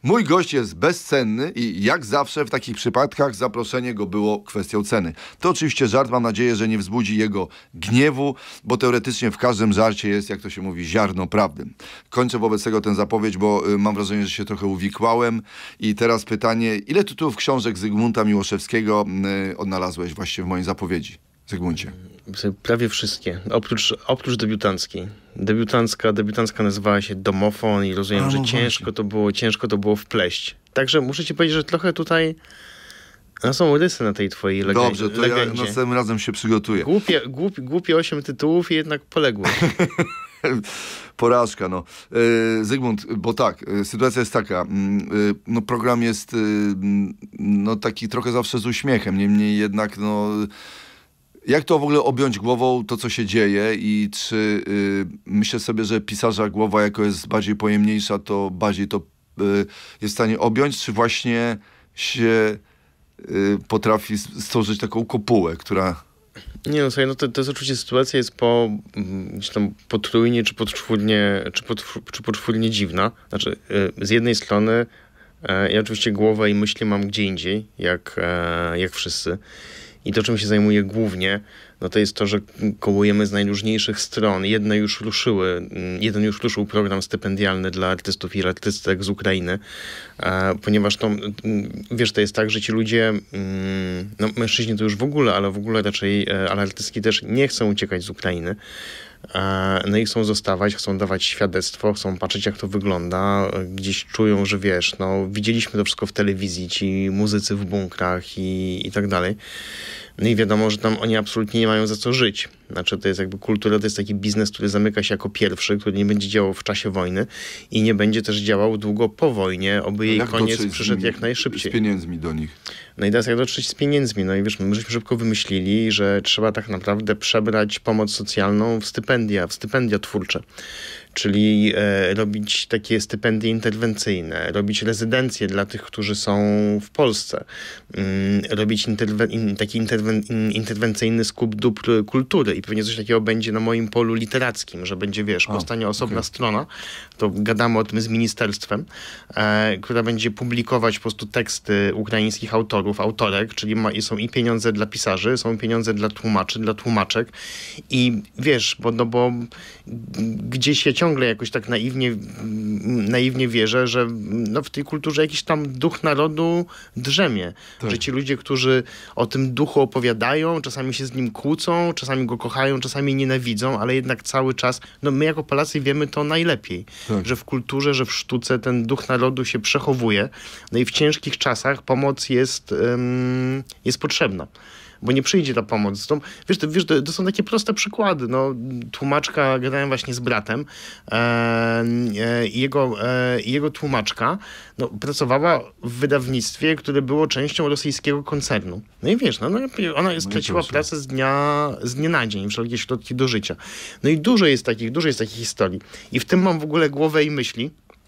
Mój gość jest bezcenny i jak zawsze w takich przypadkach zaproszenie go było kwestią ceny. To oczywiście żart, mam nadzieję, że nie wzbudzi jego gniewu, bo teoretycznie w każdym żarcie jest, jak to się mówi, ziarno prawdy. Kończę wobec tego tę zapowiedź, bo mam wrażenie, że się trochę uwikłałem. I teraz pytanie, ile tytułów książek Zygmunta Miłoszewskiego odnalazłeś właśnie w mojej zapowiedzi, Zygmuncie? Prawie wszystkie, oprócz debiutanckiej. Debiutancka nazywała się Domofon i rozumiem, że ciężko to było wpleść. Także muszę ci powiedzieć, że trochę tutaj są rysy na tej twojej legendzie. Dobrze, to ja następnym razem się przygotuję. Głupie 8 tytułów i jednak poległy. Porażka, no. Zygmunt, bo tak, sytuacja jest taka, no program jest no taki trochę zawsze z uśmiechem, niemniej jednak, no... Jak to w ogóle objąć głową to, co się dzieje i czy myślę sobie, że pisarza głowa jako jest bardziej pojemniejsza, to bardziej to jest w stanie objąć, czy właśnie się potrafi stworzyć taką kopułę, która... Nie no, słuchaj, no to jest oczywiście sytuacja jest gdzieś tam potrójnie, czy poczwórnie dziwna. Znaczy, z jednej strony ja oczywiście głowę i myśli mam gdzie indziej, jak wszyscy. I to, czym się zajmuję głównie, no to jest to, że kołujemy z najróżniejszych stron. Jeden już ruszył program stypendialny dla artystów i artystek z Ukrainy, ponieważ to, wiesz, to jest tak, że ci ludzie, no mężczyźni to już w ogóle, ale raczej, ale artystki też nie chcą uciekać z Ukrainy. No i chcą zostawać, chcą dawać świadectwo, chcą patrzeć, jak to wygląda. Gdzieś czują, że wiesz, no widzieliśmy to wszystko w telewizji, ci muzycy w bunkrach i tak dalej. No i wiadomo, że tam oni absolutnie nie mają za co żyć. Znaczy to jest jakby kultura, to jest taki biznes, który zamyka się jako pierwszy, który nie będzie działał w czasie wojny i nie będzie też działał długo po wojnie, oby jej koniec przyszedł jak najszybciej. Z pieniędzmi do nich. No i teraz jak dotrzeć z pieniędzmi? No i wiesz, my żeśmy szybko wymyślili, że trzeba tak naprawdę przebrać pomoc socjalną w stypendia twórcze. Czyli robić takie stypendia interwencyjne, robić rezydencje dla tych, którzy są w Polsce, robić taki interwencyjny skup dóbr kultury i pewnie coś takiego będzie na moim polu literackim, że będzie, wiesz, powstanie osobna strona, to gadamy o tym z ministerstwem, która będzie publikować po prostu teksty ukraińskich autorek, czyli są i pieniądze dla pisarzy, są pieniądze dla tłumaczy, dla tłumaczek i wiesz, bo gdzieś ja ciągle jakoś tak naiwnie wierzę, że no w tej kulturze jakiś tam duch narodu drzemie. Tak. Że ci ludzie, którzy o tym duchu opowiadają, czasami się z nim kłócą, czasami go kochają, czasami nienawidzą, ale jednak cały czas, no my jako Polacy wiemy to najlepiej, że w kulturze, że w sztuce ten duch narodu się przechowuje. No i w ciężkich czasach pomoc jest potrzebna. Bo nie przyjdzie ta pomoc. To są takie proste przykłady. No, tłumaczka, gadałem właśnie z bratem, jego tłumaczka pracowała w wydawnictwie, które było częścią rosyjskiego koncernu. No i wiesz, ona straciła pracę z dnia na dzień, wszelkie środki do życia. No i dużo jest takich historii. I w tym mam w ogóle głowę i myśli.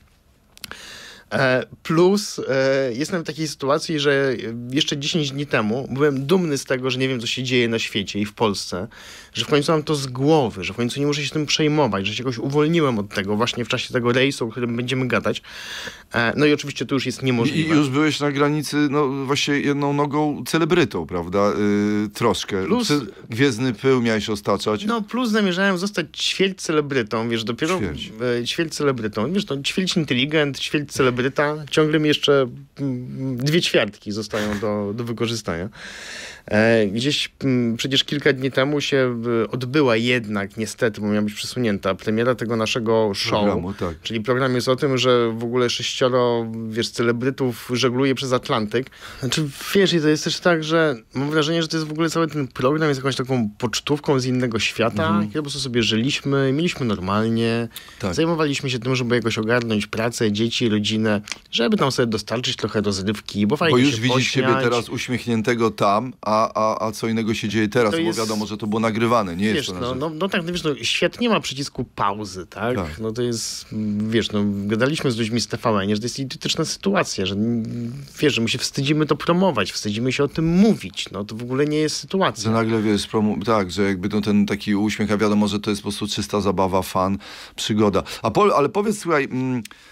Plus jestem w takiej sytuacji, że jeszcze 10 dni temu byłem dumny z tego, że nie wiem, co się dzieje na świecie i w Polsce, że w końcu mam to z głowy, że w końcu nie muszę się tym przejmować, że się jakoś uwolniłem od tego właśnie w czasie tego rejsu, o którym będziemy gadać. No i oczywiście to już jest niemożliwe. I już byłeś na granicy, no właśnie jedną nogą celebrytą, prawda? Troszkę. Plus, Gwiezdny pył miałeś ostaczać. No plus zamierzałem zostać ćwierć celebrytą, wiesz, dopiero ćwierć celebrytą. Wiesz, to ćwierć inteligent, ćwierć celebryta, ciągle mi jeszcze 2 ćwiartki zostają do wykorzystania. Gdzieś przecież kilka dni temu się odbyła jednak, niestety, bo miała być przesunięta, premiera tego naszego show. Czyli program jest o tym, że w ogóle 6 celebrytów żegluje przez Atlantyk. Znaczy, wiesz, i to jest też tak, że mam wrażenie, że to jest w ogóle cały ten program jest jakąś taką pocztówką z innego świata, kiedy po prostu sobie żyliśmy, mieliśmy normalnie, zajmowaliśmy się tym, żeby jakoś ogarnąć pracę, dzieci, rodzinę, żeby tam sobie dostarczyć trochę rozrywki, bo fajnie już się widzisz pośmiać. siebie teraz uśmiechniętego tam, a co innego się dzieje teraz, bo wiadomo, że to było nagrywane, nie wiesz, jest to tak, wiesz, świat nie ma przycisku pauzy, tak? No to jest, wiesz, gadaliśmy z ludźmi z TVN, że to jest idiotyczna sytuacja, że wiesz, że my się wstydzimy to promować, wstydzimy się o tym mówić, no to w ogóle nie jest sytuacja. Że nagle, wiesz, że jakby ten taki uśmiech, a wiadomo, że to jest po prostu czysta zabawa, fan, przygoda. Ale powiedz, słuchaj,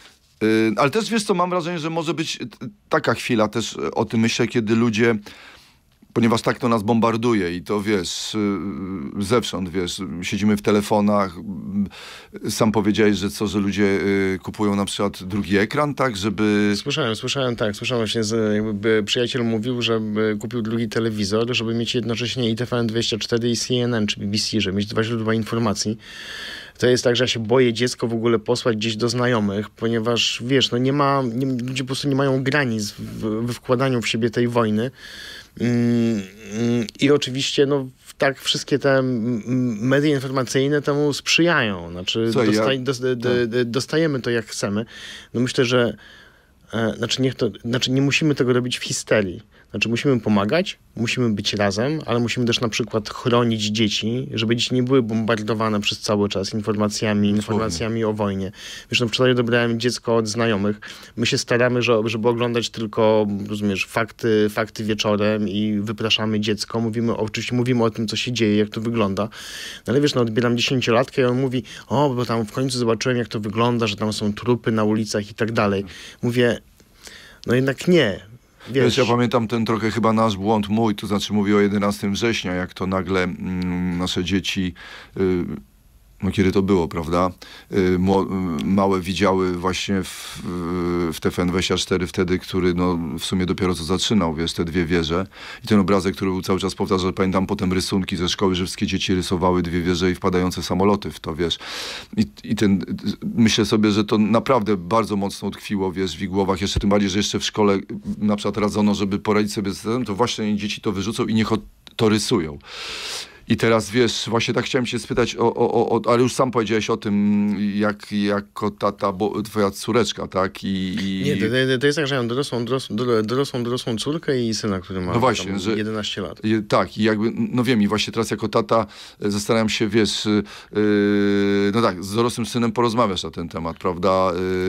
Ale też, wiesz co, mam wrażenie, że może być taka chwila też, o tym myślę, kiedy ludzie, ponieważ tak to nas bombarduje i to, wiesz, zewsząd, wiesz, siedzimy w telefonach, sam powiedziałeś, że ludzie kupują na przykład drugi ekran, tak, żeby... Słyszałem właśnie, jakby przyjaciel mówił, że kupił drugi telewizor, żeby mieć jednocześnie i TVN24 i CNN, czy BBC, żeby mieć 2 źródła informacji. To jest tak, że ja się boję dziecko w ogóle posłać gdzieś do znajomych, ponieważ, wiesz, no ludzie po prostu nie mają granic we wkładaniu w siebie tej wojny. I oczywiście, no tak, wszystkie te media informacyjne temu sprzyjają. Znaczy, dostajemy to jak chcemy. No myślę, że nie musimy tego robić w histerii. Znaczy musimy pomagać, musimy być razem, ale musimy też na przykład chronić dzieci, żeby dzieci nie były bombardowane przez cały czas informacjami o wojnie. Wiesz, no wczoraj odebrałem dziecko od znajomych. My się staramy, żeby oglądać tylko, rozumiesz, fakty wieczorem i wypraszamy dziecko. Oczywiście mówimy o tym, co się dzieje, jak to wygląda. No ale wiesz, no odbieram 10-latkę i on mówi, bo tam w końcu zobaczyłem, jak to wygląda, że tam są trupy na ulicach i tak dalej. Mówię, no jednak nie. Wiesz, ja pamiętam ten trochę chyba nasz błąd mój, to znaczy mówię o 11 września, jak to nagle nasze dzieci, no kiedy to było, prawda, małe widziały właśnie w TVN24 wtedy, który no w sumie dopiero co zaczynał, wiesz, te 2 wieże i ten obrazek, który był cały czas powtarzał, pamiętam potem rysunki ze szkoły, że wszystkie dzieci rysowały 2 wieże i wpadające samoloty w to, wiesz, myślę sobie, że to naprawdę bardzo mocno utkwiło, wiesz, w ich głowach, jeszcze tym bardziej, że jeszcze w szkole na przykład radzono, żeby poradzić sobie z tym, to właśnie dzieci to wyrzucą i niech to rysują. I teraz, wiesz, właśnie tak chciałem cię spytać, ale już sam powiedziałeś o tym, jako tata, bo twoja córeczka, tak? Nie, to jest tak, że ja mam dorosłą córkę i syna, który ma no właśnie, tam 11 lat. Tak, i jakby, no wiem, i właśnie teraz jako tata zastanawiam się, wiesz, no tak, z dorosłym synem porozmawiasz na ten temat, prawda?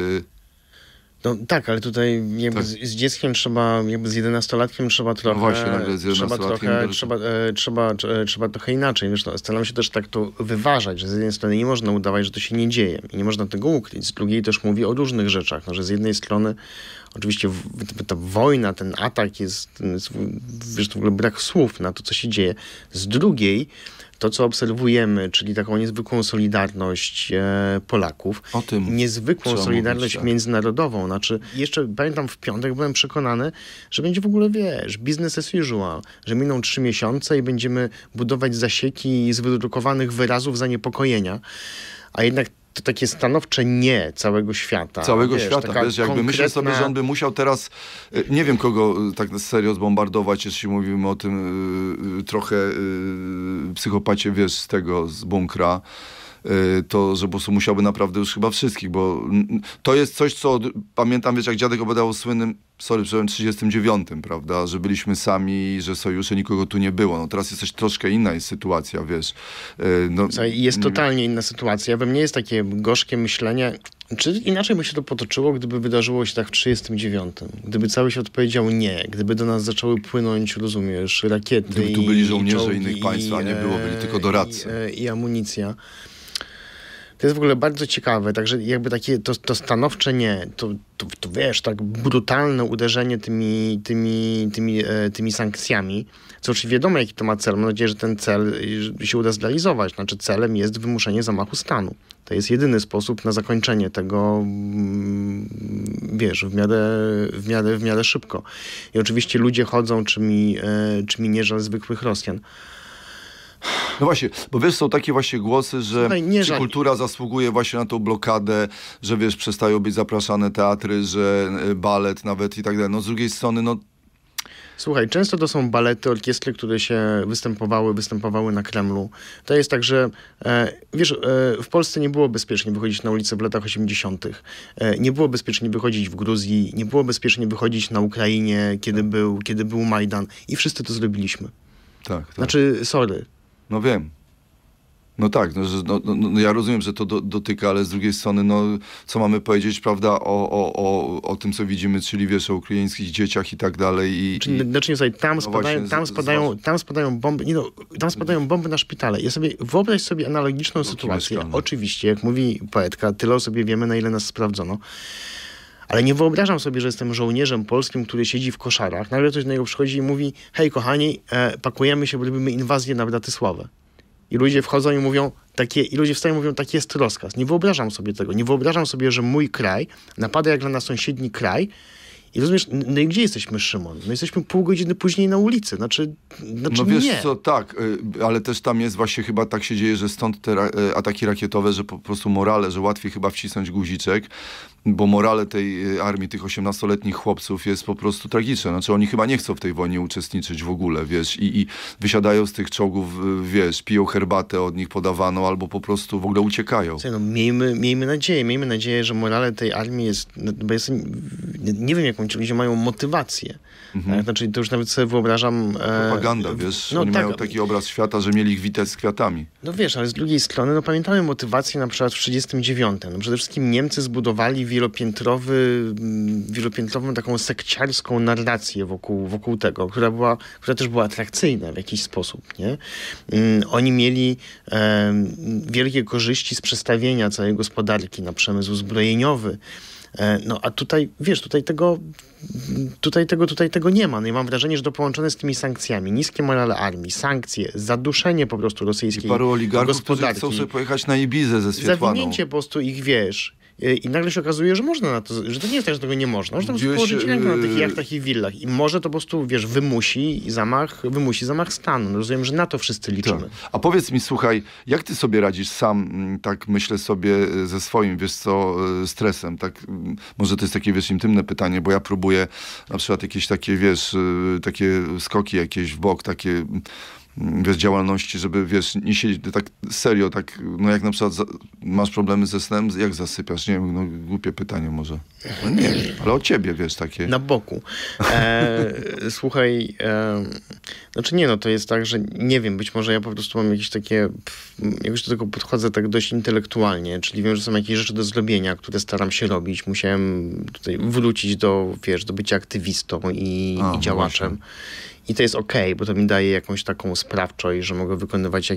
No tak, ale tutaj jakby tak. z dzieckiem trzeba, jakby z 11-latkiem trzeba trochę... No właśnie, nagle z 11-latkiem... Trzeba trochę inaczej. Wiesz, no, staram się też tak to wyważać, że z jednej strony nie można udawać, że to się nie dzieje i nie można tego ukryć. Z drugiej też mówię o różnych rzeczach. No, że z jednej strony oczywiście ta wojna, ten atak jest wiesz, w ogóle brak słów na to, co się dzieje. Z drugiej to, co obserwujemy, czyli taką niezwykłą solidarność Polaków, niezwykłą solidarność międzynarodową. Znaczy, jeszcze pamiętam w piątek byłem przekonany, że będzie w ogóle, wiesz, business as usual, że miną 3 miesiące i będziemy budować zasieki z wydrukowanych wyrazów zaniepokojenia, a jednak to takie stanowcze nie całego świata. Całego świata, wiesz, jakby myślę sobie, że on by musiał teraz, nie wiem kogo tak serio zbombardować, jeśli mówimy o tym trochę psychopacie, wiesz, z bunkra, to, że po prostu musiałby naprawdę już chyba wszystkich, bo to jest coś, co pamiętam, wiesz, jak dziadek opowiadał o słynnym, w 39, prawda, że byliśmy sami, że sojusze, nikogo tu nie było. No teraz jest coś troszkę inna jest sytuacja, wiesz. No, jest totalnie inna sytuacja. We mnie jest takie gorzkie myślenie, czy inaczej by się to potoczyło, gdyby wydarzyło się tak w 39. Gdyby cały świat powiedział nie, gdyby do nas zaczęły płynąć, rozumiesz, rakiety. Gdyby tu byli żołnierze innych państw, a nie było, byli tylko doradcy. I amunicja. To jest w ogóle bardzo ciekawe, także jakby takie to stanowcze nie, to wiesz, tak brutalne uderzenie tymi sankcjami, co oczywiście wiadomo, jaki to ma cel. Mam nadzieję, że ten cel się uda zrealizować. Znaczy celem jest wymuszenie zamachu stanu. To jest jedyny sposób na zakończenie tego, wiesz, w miarę szybko. I oczywiście ludzie chodzą, czy mi nie żal zwykłych Rosjan. No właśnie, bo wiesz, są takie właśnie głosy, że kultura zasługuje właśnie na tą blokadę, że wiesz, przestają być zapraszane teatry, że balet nawet i tak dalej. No z drugiej strony, no... Słuchaj, często to są balety, orkiestry, które się występowały na Kremlu. To jest tak, że wiesz, w Polsce nie było bezpiecznie wychodzić na ulicę w latach 80. Nie było bezpiecznie wychodzić w Gruzji, nie było bezpiecznie wychodzić na Ukrainie, kiedy był Majdan i wszyscy to zrobiliśmy. Tak. Znaczy, sorry. No wiem. No tak, no ja rozumiem, że to dotyka, ale z drugiej strony, no co mamy powiedzieć, prawda, o tym, co widzimy, czyli wiesz, o ukraińskich dzieciach i tak dalej. Tam spadają bomby, tam spadają bomby na szpitale. Wyobraź sobie analogiczną sytuację. Oczywiście, jak mówi poetka, tyle o sobie wiemy, na ile nas sprawdzono. Ale nie wyobrażam sobie, że jestem żołnierzem polskim, który siedzi w koszarach. Nagle ktoś do niego przychodzi i mówi: hej kochani, pakujemy się, bo robimy inwazję na Bratysławę. I ludzie wchodzą i mówią, i ludzie wstają i mówią, taki jest rozkaz. Nie wyobrażam sobie tego. Nie wyobrażam sobie, że mój kraj napada jak na sąsiedni kraj. I rozumiesz, no i gdzie jesteśmy, Szymon? No jesteśmy pół godziny później na ulicy. Znaczy no wiesz nie. co, tak, ale też tam jest właśnie chyba tak się dzieje, że stąd te ataki rakietowe, że po prostu morale, że łatwiej chyba wcisnąć guziczek, bo morale tej armii, tych 18-letnich chłopców jest po prostu tragiczne. Znaczy oni chyba nie chcą w tej wojnie uczestniczyć w ogóle, wiesz, i wysiadają z tych czołgów, wiesz, piją herbatę od nich podawaną, albo po prostu w ogóle uciekają. No, miejmy nadzieję, że morale tej armii jest, bo nie wiem, jaką ci ludzie mają motywację. Tak? Znaczy, to już nawet sobie wyobrażam... Propaganda, wiesz, oni mają taki obraz świata, że mieli ich witać z kwiatami. No wiesz, ale z drugiej strony, no pamiętamy motywację na przykład w 1939. No przede wszystkim Niemcy zbudowali wielopiętrową taką sekciarską narrację wokół tego, która też była atrakcyjna w jakiś sposób, nie? Oni mieli wielkie korzyści z przestawienia całej gospodarki na przemysł zbrojeniowy. No a tutaj, wiesz, tutaj tego nie ma. No i mam wrażenie, że to połączone z tymi sankcjami, niskie morale armii, sankcje, zaduszenie po prostu rosyjskiej gospodarki. I paru oligarchów, którzy chcą sobie pojechać na Ibizę ze Swietłaną. Zawinięcie po prostu ich, wiesz, i nagle się okazuje, że można na to, że to nie jest tak, że tego nie można. Można po prostu położyć rękę na tych jachtach i willach. I może to po prostu, wiesz, wymusi zamach stanu. No rozumiem, że na to wszyscy liczymy. Tak. A powiedz mi, słuchaj, jak ty sobie radzisz sam, tak myślę sobie, ze swoim, wiesz co, stresem? Tak, może to jest takie, wiesz, intymne pytanie, bo ja próbuję na przykład jakieś takie, wiesz, takie skoki jakieś w bok, takie... wiesz, działalności, żeby, wiesz, nie siedzieć tak serio, tak, no jak na przykład masz problemy ze snem, jak zasypiasz? Nie wiem, no głupie pytanie może. No nie wiem, ale o ciebie, wiesz, takie. Na boku. Słuchaj, znaczy nie, no to jest tak, że nie wiem, być może ja po prostu mam jakieś takie, jakoś do tego podchodzę tak dość intelektualnie, czyli wiem, że są jakieś rzeczy do zrobienia, które staram się robić. Musiałem tutaj wrócić do bycia aktywistą i działaczem. Właśnie. I to jest okej, bo to mi daje jakąś taką sprawczość, że mogę wykonywać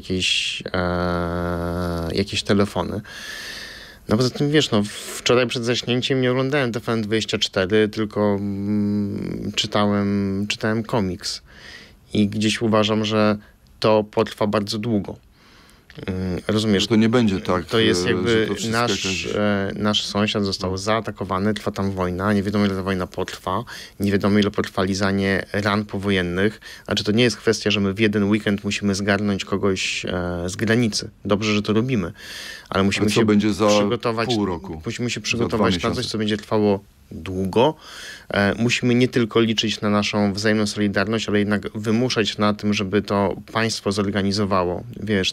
jakieś telefony. No poza tym, wiesz, no wczoraj przed zaśnięciem nie oglądałem TVN24, tylko czytałem komiks. I gdzieś uważam, że to potrwa bardzo długo. Rozumiesz? To nie będzie tak. To jest jakby nasz sąsiad został zaatakowany, trwa tam wojna, nie wiadomo ile ta wojna potrwa, nie wiadomo ile potrwa lizanie ran powojennych. Znaczy to nie jest kwestia, że my w jeden weekend musimy zgarnąć kogoś z granicy. Dobrze, że to robimy, ale musimy się będzie za przygotować. Pół roku? Musimy się przygotować na coś, co będzie trwało długo. Musimy nie tylko liczyć na naszą wzajemną solidarność, ale jednak wymuszać na tym, żeby to państwo zorganizowało, wiesz,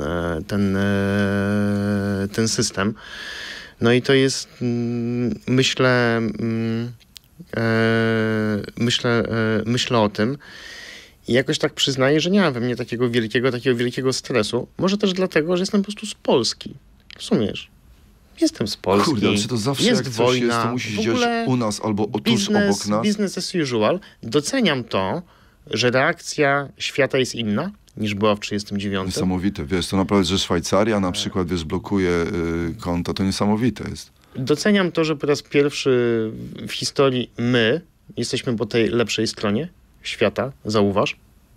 ten system. No i to jest, myślę o tym i jakoś tak przyznaję, że nie ma we mnie takiego wielkiego stresu. Może też dlatego, że jestem po prostu z Polski. Rozumiesz? Jestem z Polski. Kurde, ale czy to zawsze jest jak coś wojna, jest, to musi się dziać u nas albo tuż obok nas? Business as usual. Doceniam to, że reakcja świata jest inna niż była w 1939. Niesamowite, wiesz, to naprawdę, że Szwajcaria na przykład, wiesz, blokuje konta, to niesamowite jest. Doceniam to, że po raz pierwszy w historii my jesteśmy po tej lepszej stronie świata, zauważ.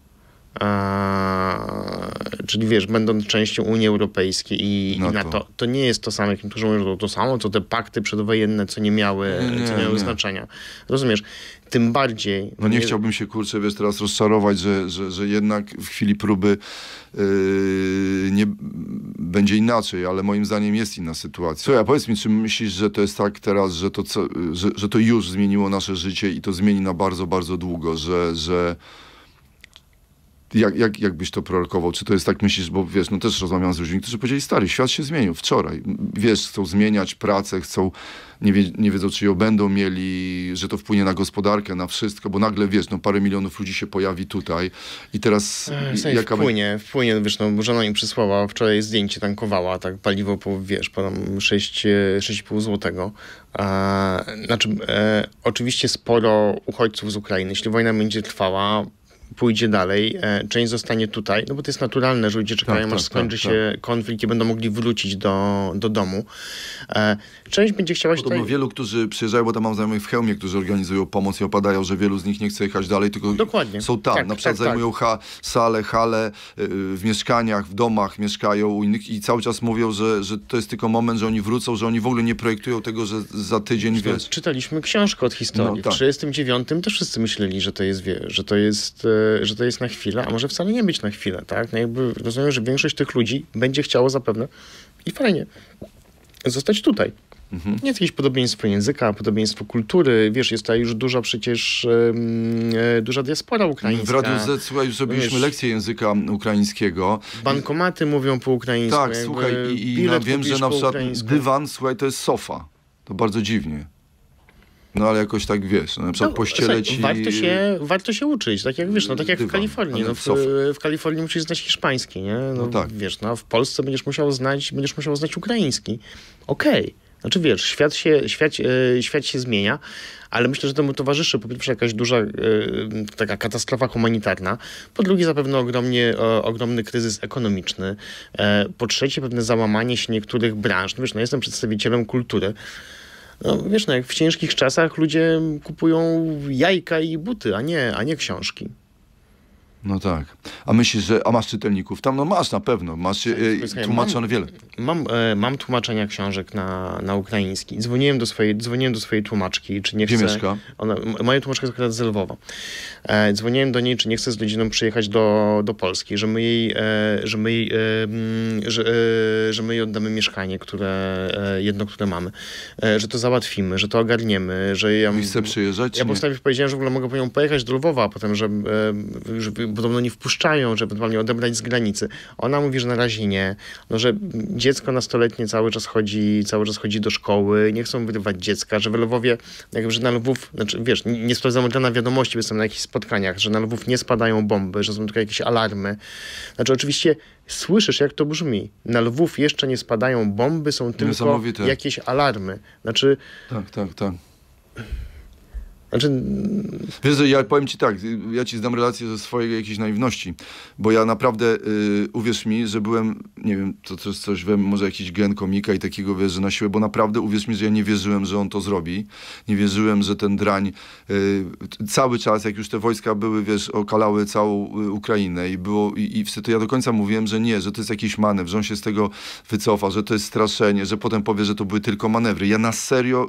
Czyli wiesz, będąc częścią Unii Europejskiej i NATO, to nie jest to samo, jak niektórzy mówią, że to samo, co te pakty przedwojenne, co nie miały znaczenia. Rozumiesz? Tym bardziej... No nie chciałbym się, kurczę, wiesz, teraz rozczarować, że jednak w chwili próby nie będzie inaczej, ale moim zdaniem jest inna sytuacja. Słuchaj, a powiedz mi, czy myślisz, że to jest tak teraz, że to już zmieniło nasze życie i to zmieni na bardzo, bardzo długo, że Jak byś to prorokował? Czy to jest tak, myślisz, bo wiesz, no też rozmawiam z ludźmi, którzy powiedzieli, stary, świat się zmienił wczoraj. Wiesz, chcą zmieniać pracę, nie wiedzą, czy ją będą mieli, że to wpłynie na gospodarkę, na wszystko, bo nagle, wiesz, no parę milionów ludzi się pojawi tutaj i teraz... Wpłynie, wiesz, no żona mi przysłała, wczoraj zdjęcie tankowała, tak paliwo po 6,5 złotego. Oczywiście sporo uchodźców z Ukrainy. Jeśli wojna będzie trwała, pójdzie dalej, część zostanie tutaj, no bo to jest naturalne, że ludzie czekają, aż skończy się konflikt i będą mogli wrócić do domu. Część będzie chciała się tutaj... Wielu, którzy przyjeżdżają, bo tam mam znajomych w Chełmie, którzy organizują pomoc i opadają, że wielu z nich nie chce jechać dalej, tylko dokładnie. Są tam. Na przykład zajmują sale, hale, w mieszkaniach, w domach mieszkają u innych i cały czas mówią, że to jest tylko moment, że oni wrócą, że oni w ogóle nie projektują tego, że za tydzień, wiesz... Czytaliśmy książkę od historii. W 1939 też wszyscy myśleli, że to jest na chwilę, a może wcale nie być na chwilę, tak? No jakby rozumiem, że większość tych ludzi będzie chciało zapewne i fajnie zostać tutaj. Nie jest jakieś podobieństwo języka, podobieństwo kultury. Wiesz, jest tutaj już duża diaspora ukraińska. W Radiu Z, słuchaj, już zrobiliśmy lekcję języka ukraińskiego. Bankomaty mówią po ukraińsku. Tak, słuchaj, i wiem, że na przykład dywan, słuchaj, to jest sofa. To bardzo dziwnie. No ale jakoś tak, wiesz, na przykład pościele ci... Warto się uczyć, tak jak wiesz, no tak jak w Kalifornii. No, w Kalifornii musisz znać hiszpański, nie? No tak. Wiesz, no, w Polsce będziesz musiał znać ukraiński. Okej. Znaczy wiesz, świat się zmienia, ale myślę, że temu towarzyszy po pierwsze jakaś duża taka katastrofa humanitarna, po drugie zapewne ogromny kryzys ekonomiczny, po trzecie pewne załamanie się niektórych branż. No wiesz, no jestem przedstawicielem kultury. No wiesz, no jak w ciężkich czasach ludzie kupują jajka i buty, a nie książki. No tak. A myślisz, a masz czytelników? Tam no masz na pewno. Masz tłumaczone wiele. Mam tłumaczenia książek na ukraiński. Dzwoniłem do swojej tłumaczki, czy nie chce... Gdzie mieszka? Moja tłumaczka jest akurat z Lwowa. Dzwoniłem do niej, czy nie chce z rodziną przyjechać do Polski, że my jej oddamy mieszkanie, które mamy, że to załatwimy, że to ogarniemy, że ja... I chce przyjeżdżać? Ja postawię powiedziałem, że w ogóle mogę po nią pojechać do Lwowa, a potem, że podobno nie wpuszczają, żeby ewentualnie odebrać z granicy. Ona mówi, że na razie nie. No, że dziecko nastoletnie cały czas chodzi do szkoły, nie chcą wyrywać dziecka, że w Lwowie, że na Lwów, znaczy wiesz, nie sprawdzam na wiadomości, bo jestem na jakichś spotkaniach, że na Lwów nie spadają bomby, że są tylko jakieś alarmy. Znaczy oczywiście słyszysz, jak to brzmi. Na Lwów jeszcze nie spadają bomby, są tylko jakieś alarmy. Znaczy... Tak. Wiesz, że ja powiem ci tak, ja ci zdam relację ze swojej jakiejś naiwności, bo ja naprawdę, uwierz mi, że byłem, nie wiem, to też coś we mnie, może jakiś gen komika i takiego, wiesz, że na siłę, bo naprawdę uwierz mi, że ja nie wierzyłem, że on to zrobi, nie wierzyłem, że ten drań cały czas, jak już te wojska były, wiesz, okalały całą Ukrainę i wtedy ja do końca mówiłem, że nie, że to jest jakiś manewr, że on się z tego wycofa, że to jest straszenie, że potem powie, że to były tylko manewry. Ja na serio...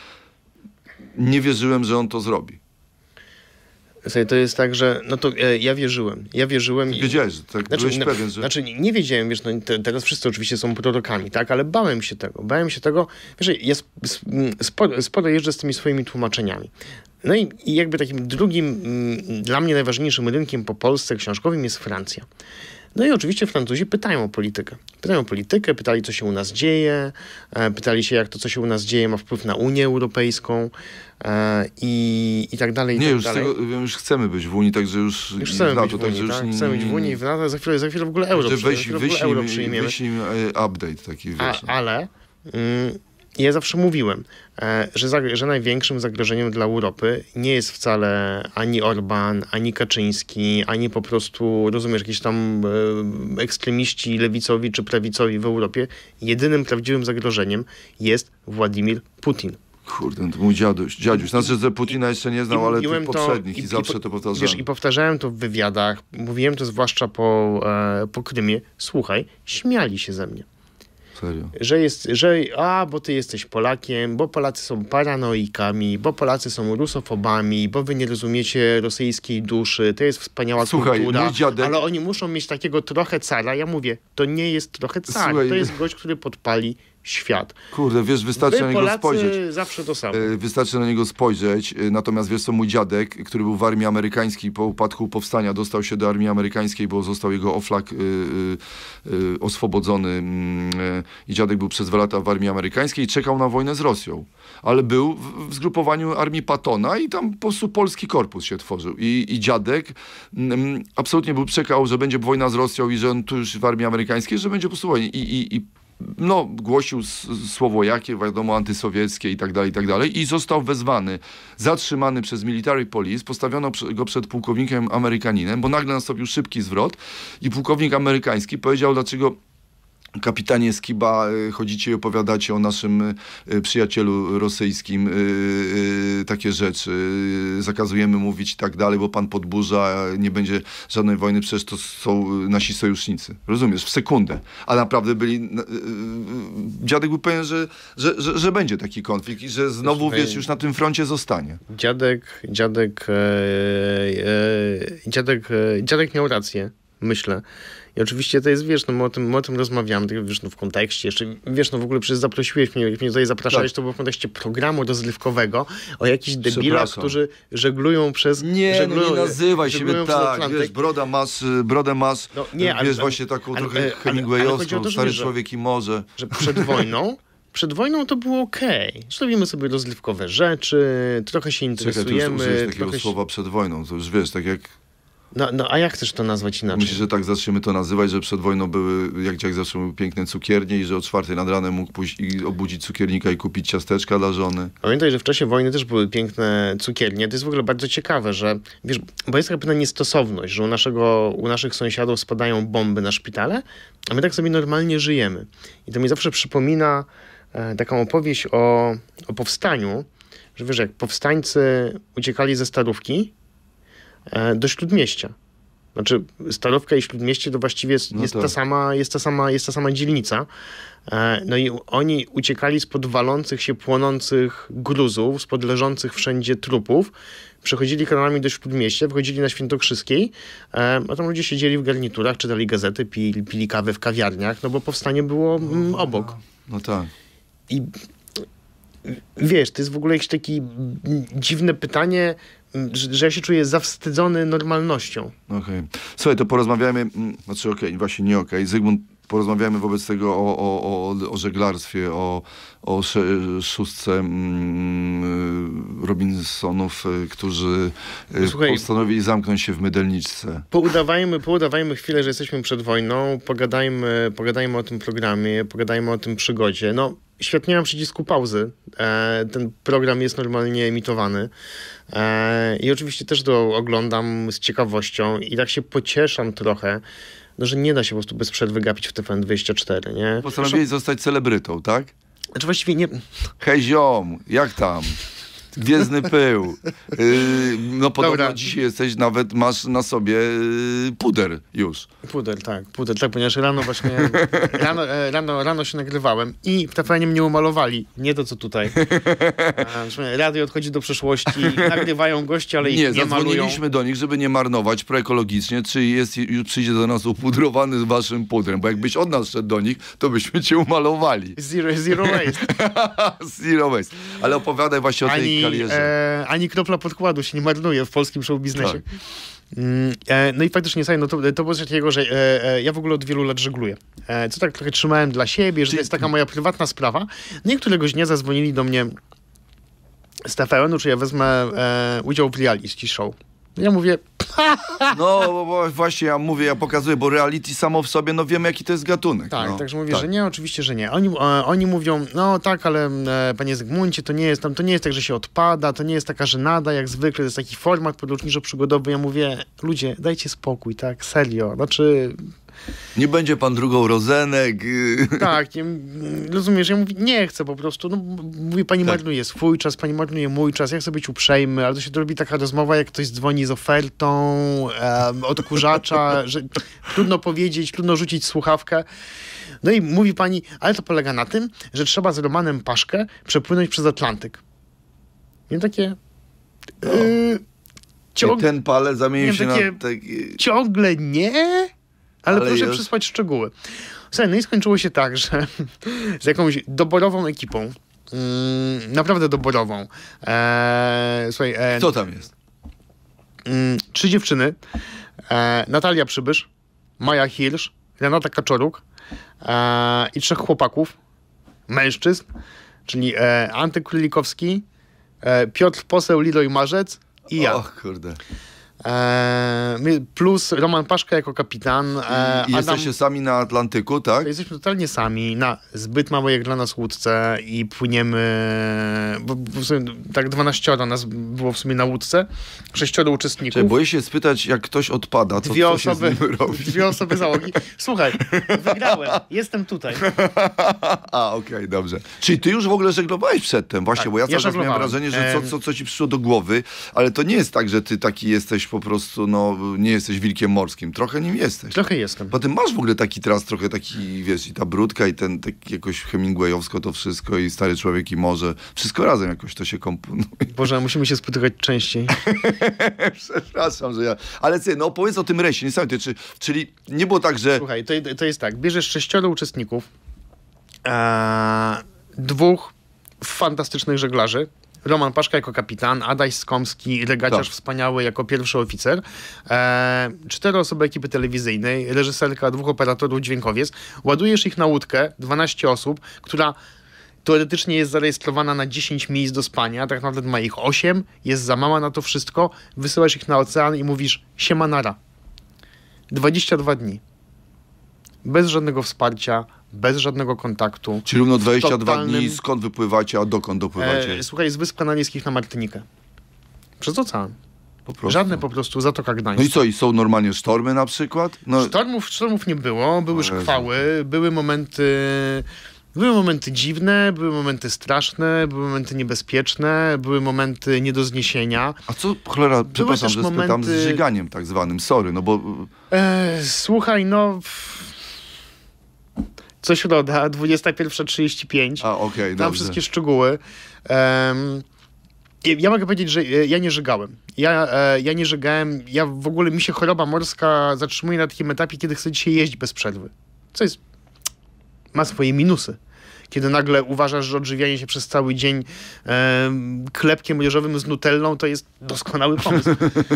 nie wierzyłem, że on to zrobi. Słuchaj, to jest tak, że no to ja wierzyłem. Wiedziałeś, że tak byłeś pewien, że... Znaczy nie wiedziałem, wiesz, no teraz wszyscy oczywiście są prorokami, tak, ale bałem się tego. Wiesz, ja sporo jeżdżę z tymi swoimi tłumaczeniami. No i jakby takim drugim, dla mnie najważniejszym rynkiem po Polsce książkowym jest Francja. No i oczywiście Francuzi pytają o politykę. Pytali, co się u nas dzieje, pytali się, jak to, co się u nas dzieje, ma wpływ na Unię Europejską i tak dalej. Nie, już już chcemy być w Unii, także już chcemy być w Unii, tak? Chcemy być w Unii, w NATO, za chwilę w ogóle euro przyjmiemy. Wyślij update taki, wiesz. Ale ja zawsze mówiłem, że największym zagrożeniem dla Europy nie jest wcale ani Orban, ani Kaczyński, ani po prostu, rozumiesz, jakieś tam ekstremiści lewicowi czy prawicowi w Europie. Jedynym prawdziwym zagrożeniem jest Władimir Putin. Kurde, to mój dziaduś. Znaczy, że Putina jeszcze nie znał, ale tych poprzednich i zawsze to powtarzałem. Wiesz, i powtarzałem to w wywiadach, mówiłem to zwłaszcza po Krymie. Słuchaj, śmiali się ze mnie. Serio? Bo ty jesteś Polakiem, bo Polacy są paranoikami, bo Polacy są rusofobami, bo wy nie rozumiecie rosyjskiej duszy, to jest wspaniała kultura, ale oni muszą mieć takiego trochę cara. Ja mówię, to nie jest trochę car, to jest gość, który podpali świat. Kurde, wiesz, wystarczy na niego spojrzeć. Zawsze to samo. Wystarczy na niego spojrzeć, natomiast wiesz co, mój dziadek, który był w armii amerykańskiej po upadku powstania, dostał się do armii amerykańskiej, bo został jego oflak oswobodzony i dziadek był przez 2 lata w armii amerykańskiej i czekał na wojnę z Rosją. Ale był w zgrupowaniu armii Pattona i tam po prostu polski korpus się tworzył. I dziadek absolutnie był przekał, że będzie wojna z Rosją i że on tu już w armii amerykańskiej, że będzie po prostu wojna. I no, głosił słowo jakie, wiadomo, antysowieckie i tak dalej, i został wezwany, zatrzymany przez military police, postawiono go przed pułkownikiem Amerykaninem, bo nagle nastąpił szybki zwrot i pułkownik amerykański powiedział, dlaczego kapitanie Skiba, chodzicie i opowiadacie o naszym przyjacielu rosyjskim takie rzeczy, zakazujemy mówić i tak dalej, bo pan podburza, nie będzie żadnej wojny, przecież to są nasi sojusznicy. Rozumiesz? W sekundę. A naprawdę byli... Dziadek był pewien, że będzie taki konflikt i że znowu, wiesz, już na tym froncie zostanie. Dziadek miał rację, myślę. I oczywiście to jest, wiesz, no my o tym rozmawiamy, tak, wiesz, no w kontekście, jeszcze, wiesz, no w ogóle przecież zaprosiłeś mnie, jak mnie tutaj zapraszałeś, tak. To było w kontekście programu rozrywkowego o jakichś debilach, którzy żeglują przez... Nie nazywaj siebie tak, wiesz, brodę masz, no, nie, wiesz, właśnie taką trochę Hemingwayowską, stary człowiek i morze. Że przed wojną to było okej. Robimy sobie rozrywkowe rzeczy, trochę się interesujemy. Czekaj, to już takiego słowa przed wojną, to już wiesz, tak jak... No, a jak chcesz to nazwać inaczej? Myślisz, że tak zaczniemy to nazywać, że przed wojną były, jak dziak zawsze mówił, piękne cukiernie i że o 4 nad ranem mógł pójść i obudzić cukiernika i kupić ciasteczka dla żony? Pamiętaj, że w czasie wojny też były piękne cukiernie. To jest w ogóle bardzo ciekawe, że, wiesz, bo jest taka pewna niestosowność, że u naszych sąsiadów spadają bomby na szpitale, a my tak sobie normalnie żyjemy. I to mi zawsze przypomina taką opowieść o powstaniu, że wiesz, jak powstańcy uciekali ze Starówki do Śródmieścia. Znaczy Starówka i Śródmieście to właściwie jest ta sama dzielnica. No i oni uciekali spod walących się, płonących gruzów, spod leżących wszędzie trupów, przechodzili kanałami do Śródmieścia, wchodzili na Świętokrzyskiej, a tam ludzie siedzieli w garniturach, czytali gazety, pili kawę w kawiarniach, no bo powstanie było obok. No tak. I wiesz, to jest w ogóle jakieś takie dziwne pytanie, że ja się czuję zawstydzony normalnością. Okej. Słuchaj, to porozmawiamy, właśnie nie Zygmunt, porozmawiamy wobec tego o żeglarstwie, o szóstce Robinsonów, którzy postanowili zamknąć się w mydelniczce. Poudawajmy chwilę, że jesteśmy przed wojną, pogadajmy o tym programie, pogadajmy o tym przygodzie. No, świetnie mam przycisku pauzy. Ten program jest normalnie emitowany. I oczywiście też to oglądam z ciekawością i tak się pocieszam trochę, no, że nie da się po prostu bez przerwy gapić w TVN24, nie? Postanowiłeś zostać celebrytą, tak? Znaczy właściwie nie... Hej ziom, jak tam? Gwiezdny pył. No podobno dzisiaj masz na sobie puder już. Puder, tak, ponieważ rano właśnie, rano się nagrywałem i w TVN mnie umalowali. Nie to, co tutaj. Radio odchodzi do przeszłości, nagrywają gości, ale ich nie malują. Nie, zadzwoniliśmy do nich, żeby nie marnować proekologicznie, czy już przyjdzie do nas upudrowany z waszym pudrem, bo jakbyś od nas szedł do nich, to byśmy cię umalowali. Zero waste. Zero waste. Ale opowiadaj właśnie o tej karierze. Ani kropla podkładu się nie marnuje w polskim show biznesie. Tak. No i faktycznie, no to było coś takiego, że ja w ogóle od wielu lat żegluję. Co tak trochę trzymałem dla siebie, że to jest taka moja prywatna sprawa. No i któregoś dnia zadzwonili do mnie z TVN-u, czy ja wezmę udział w reality show. Ja mówię... No właśnie, ja pokazuję, bo reality samo w sobie, no wiemy, jaki to jest gatunek. Tak, no. Także mówię, że nie, oczywiście, że nie. Oni mówią, no tak, ale panie Zygmuncie, to nie jest tak, że się odpada, to nie jest taka żenada jak zwykle, to jest taki format podróżniczo-przygodowy. Ja mówię, ludzie, dajcie spokój, tak, serio. Znaczy... Nie będzie pan drugą Rozenek. Tak, nie, rozumiesz, ja mówię, nie chcę po prostu. No, mówi, pani marnuje swój czas, pani marnuje mój czas, ja chcę być uprzejmy, ale to się robi taka rozmowa, jak ktoś dzwoni z ofertą, odkurzacza, że trudno powiedzieć, trudno rzucić słuchawkę. No i mówi pani, ale to polega na tym, że trzeba z Romanem Paszkę przepłynąć przez Atlantyk. I takie... ten palec zamienił się takie, na... Ciągle nie... Ale proszę przysłać szczegóły. Słuchaj, no i skończyło się tak, że z jakąś doborową ekipą, naprawdę doborową. Słuchaj, kto tam jest? 3 dziewczyny. Natalia Przybysz, Maja Hirsch, Renata Kaczoruk i 3 chłopaków, mężczyzn, czyli Antek Królikowski, Piotr Poseł, Leroy Marzec i ja. Och, kurde. Plus Roman Paszka jako kapitan. I jesteście sami na Atlantyku, tak? Jesteśmy totalnie sami, na zbyt małej jak dla nas łódce i płyniemy, bo w sumie tak 12 nas było w sumie na łódce, 6 uczestników. Czyli boję się spytać, jak ktoś odpada, to co się z nim robi? Dwie osoby załogi. Słuchaj, wygrałem, jestem tutaj. Okej, dobrze. Czyli ty już w ogóle żeglowałeś przedtem, właśnie, Tak, bo ja cały czas miałem żeglowałem. wrażenie, że co ci przyszło do głowy, ale to nie jest tak, że ty taki jesteś po prostu, no, nie jesteś wilkiem morskim. Trochę nim jesteś. Trochę jestem. Potem masz w ogóle taki teraz trochę taki, wiesz, i ta brudka, i ten tak jakoś hemingwayowsko to wszystko, i Stary człowiek, i morze. Wszystko razem jakoś to się komponuje. Boże, musimy się spotykać częściej. Przepraszam, że ja... Ale co, no opowiedz o tym rejsie, niesamowite. Czyli nie było tak, że... Słuchaj, to jest tak, bierzesz 6 uczestników, 2 fantastycznych żeglarzy, Roman Paszka jako kapitan, Adaś Skomski, regaciarz wspaniały jako pierwszy oficer, 4 osoby ekipy telewizyjnej, reżyserka, 2 operatorów, dźwiękowiec. Ładujesz ich na łódkę, 12 osób, która teoretycznie jest zarejestrowana na 10 miejsc do spania, tak naprawdę ma ich 8, jest za mała na to wszystko, wysyłasz ich na ocean i mówisz siemanara. 22 dni. Bez żadnego wsparcia, bez żadnego kontaktu. Czyli równo 22 dni, skąd wypływacie, a dokąd dopływacie? Słuchaj, z Wysp Kanaryjskich na Martynikę. Przez ocean. Po prostu. Żadne po prostu, Zatoka Gdańska. No i co, i są normalnie sztormy na przykład? No. Sztormów nie było, były szkwały, były momenty dziwne, były momenty straszne, były momenty niebezpieczne, były momenty nie do zniesienia. A co, cholera, przepraszam, że spytam, z żyganiem tak zwanym, sorry, no bo... Słuchaj, no... Co środa, 21:35. Okej, tam wszystkie szczegóły. Ja mogę powiedzieć, że ja nie żygałem. Ja nie żygałem. Ja w ogóle, mi się choroba morska zatrzymuje na takim etapie, kiedy chcę się jeść bez przerwy. Co jest... ma swoje minusy. Kiedy nagle uważasz, że odżywianie się przez cały dzień chlebkiem ryżowym z nutellą to jest doskonały pomysł.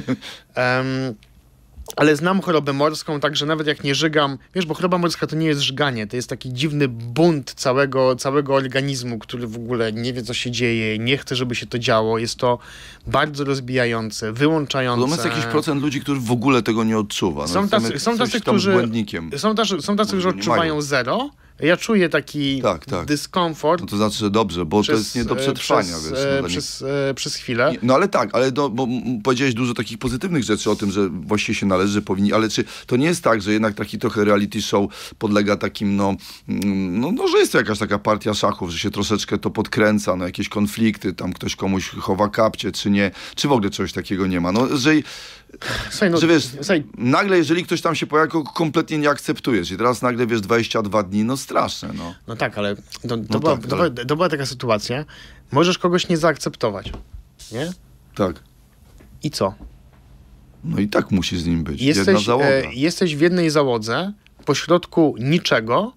Ale znam chorobę morską, także nawet jak nie żygam, wiesz, bo choroba morska to nie jest żyganie, to jest taki dziwny bunt całego organizmu, który w ogóle nie wie, co się dzieje, nie chce, żeby się to działo. Jest to bardzo rozbijające, wyłączające. No jest jakiś procent ludzi, którzy w ogóle tego nie odczuwa. No, są tacy, którzy odczuwają zero. Ja czuję taki dyskomfort. No to znaczy, że dobrze, bo to jest nie do przetrwania. Przez chwilę. No ale tak, bo powiedziałeś dużo takich pozytywnych rzeczy o tym, że właściwie się należy, że powinni, ale czy to nie jest tak, że jednak taki trochę reality show podlega takim, że jest to jakaś taka partia szachów, że się troszeczkę to podkręca, jakieś konflikty, tam ktoś komuś chowa kapcie, czy nie, czy w ogóle czegoś takiego nie ma. Że wiesz, nagle jeżeli ktoś tam się pojawia, kompletnie nie akceptujesz i teraz nagle, wiesz, 22 dni, straszne, no. No tak, ale to była taka sytuacja, możesz kogoś nie zaakceptować, nie? Tak. I co? No i tak musi z nim być. Jedna załoga. Jesteś w jednej załodze, pośrodku niczego,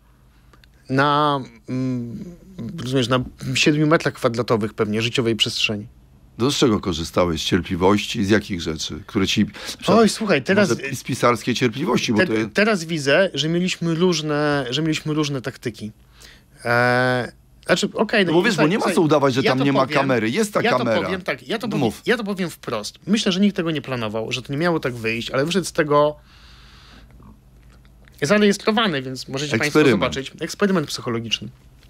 rozumiesz, na 7 metrach kwadratowych pewnie życiowej przestrzeni. Z czego korzystałeś? Z cierpliwości? Z jakich rzeczy? Które ci... Oj, słuchaj, teraz... Z pisarskiej cierpliwości, bo teraz widzę, że mieliśmy różne taktyki. Bo wiesz, bo nie ma co udawać, że tam nie ma kamery. Jest ta kamera. Ja to powiem wprost. Myślę, że nikt tego nie planował, że to nie miało tak wyjść, ale wyszedł z tego zarejestrowany, więc możecie państwo zobaczyć. Eksperyment psychologiczny.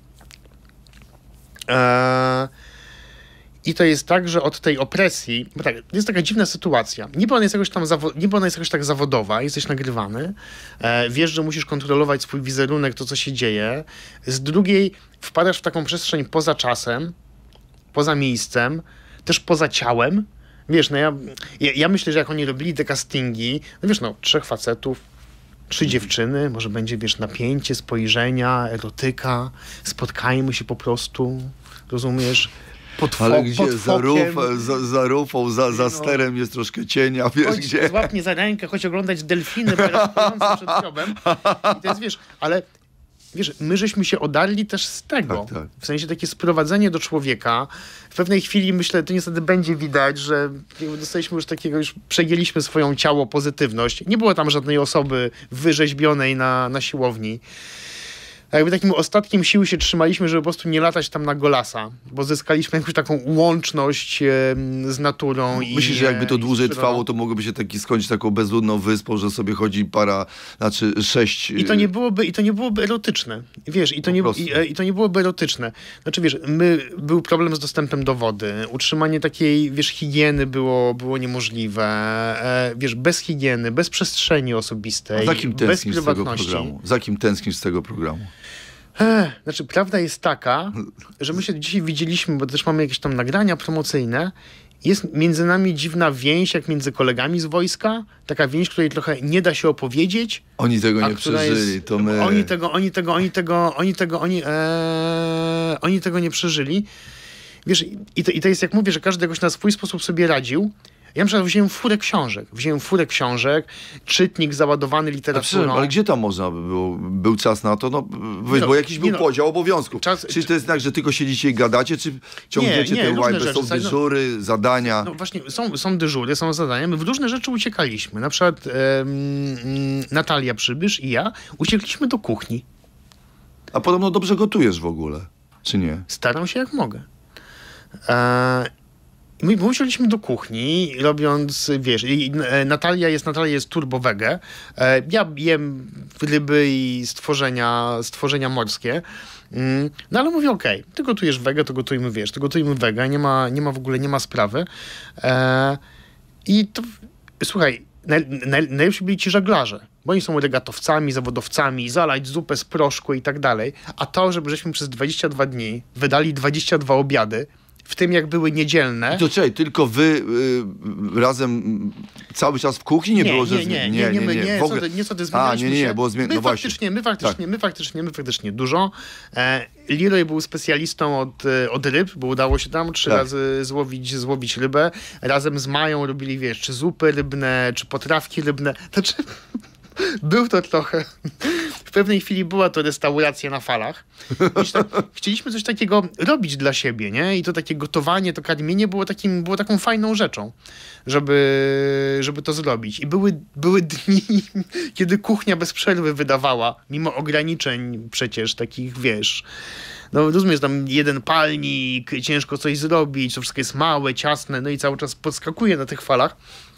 I to jest tak, że od tej opresji, bo tak, jest taka dziwna sytuacja. Niby ona jest jakoś tak zawodowa, jesteś nagrywany, wiesz, że musisz kontrolować swój wizerunek, to co się dzieje. Z drugiej wpadasz w taką przestrzeń poza czasem, poza miejscem, też poza ciałem. Wiesz, ja myślę, że jak oni robili te castingi, 3 facetów, 3 dziewczyny, może będzie, napięcie, spojrzenia, erotyka, spotkajmy się po prostu, rozumiesz? Ale gdzie? Za rufą, za sterem jest troszkę cienia, wiesz gdzie? Złap mnie za rękę, chodź oglądać delfiny, bo ja stojące przed grobem. I to jest, ale my żeśmy się odarli też z tego. Tak. W sensie takie sprowadzenie do człowieka. W pewnej chwili, myślę, to niestety będzie widać, że dostaliśmy już już przegięliśmy swoją ciało pozytywność. Nie było tam żadnej osoby wyrzeźbionej na siłowni. Jakby takim ostatkiem siły się trzymaliśmy, żeby po prostu nie latać tam na golasa, bo zyskaliśmy jakąś taką łączność z naturą. Myślisz, że jakby to dłużej trwało, to mogłoby się skończyć taką bezludną wyspą, że sobie chodzi znaczy 6... I to nie byłoby erotyczne. Wiesz, i to nie byłoby erotyczne. Znaczy, wiesz, był problem z dostępem do wody. Utrzymanie takiej, wiesz, higieny było niemożliwe. Wiesz, bez higieny, bez przestrzeni osobistej, bez prywatności. Za kim tęsknisz z tego programu? Znaczy, prawda jest taka, że my się dzisiaj widzieliśmy, bo też mamy jakieś tam nagrania promocyjne. Jest między nami dziwna więź, jak między kolegami z wojska. Taka więź, której trochę nie da się opowiedzieć. Oni tego nie przeżyli, to my... Oni tego nie przeżyli. Wiesz, i to jest, jak mówię, że każdy jakoś na swój sposób sobie radził. Ja na przykład wziąłem furę książek, czytnik załadowany literaturą. Ale gdzie tam można by było? Był czas na to? Bo jakiś był podział obowiązków. Czy to jest tak, że tylko siedzicie i gadacie, czy ciągniecie te łajby? Są dyżury, zadania? No właśnie, są dyżury, są zadania. My w różne rzeczy uciekaliśmy. Na przykład Natalia Przybysz i ja uciekliśmy do kuchni. A podobno dobrze gotujesz w ogóle, czy nie? Staram się jak mogę. My usiedliśmy do kuchni, robiąc, wiesz, Natalia jest turbo wege. Ja jem ryby i stworzenia morskie. No ale mówię, okej, ty gotujesz wege, to gotujmy, wiesz, to gotujmy wege, nie ma w ogóle, nie ma sprawy. I to, słuchaj, najlepsi byli ci żeglarze, bo oni są regatowcami, zawodowcami, zalać zupę z proszku i tak dalej. A to, żeśmy przez 22 dni wydali 22 obiady, w tym jak były niedzielne. I to czekaj, tylko wy razem cały czas w kuchni nie było, że... Nie, w ogóle... nieco zmienialiśmy się. Było zmian... My faktycznie dużo. Leroy był specjalistą od ryb, bo udało się tam 3 razy złowić rybę. Razem z Mają robili, wiesz, czy zupy rybne, czy potrawki rybne. Znaczy, był to trochę... W pewnej chwili była to restauracja na falach. Chcieliśmy coś takiego robić dla siebie, nie? I to takie gotowanie, to karmienie było taką fajną rzeczą, żeby to zrobić. I były dni, kiedy kuchnia bez przerwy wydawała, mimo ograniczeń przecież takich, wiesz... No rozumiesz, tam jeden palnik, ciężko coś zrobić, to wszystko jest małe, ciasne, no i cały czas podskakuje na tych falach.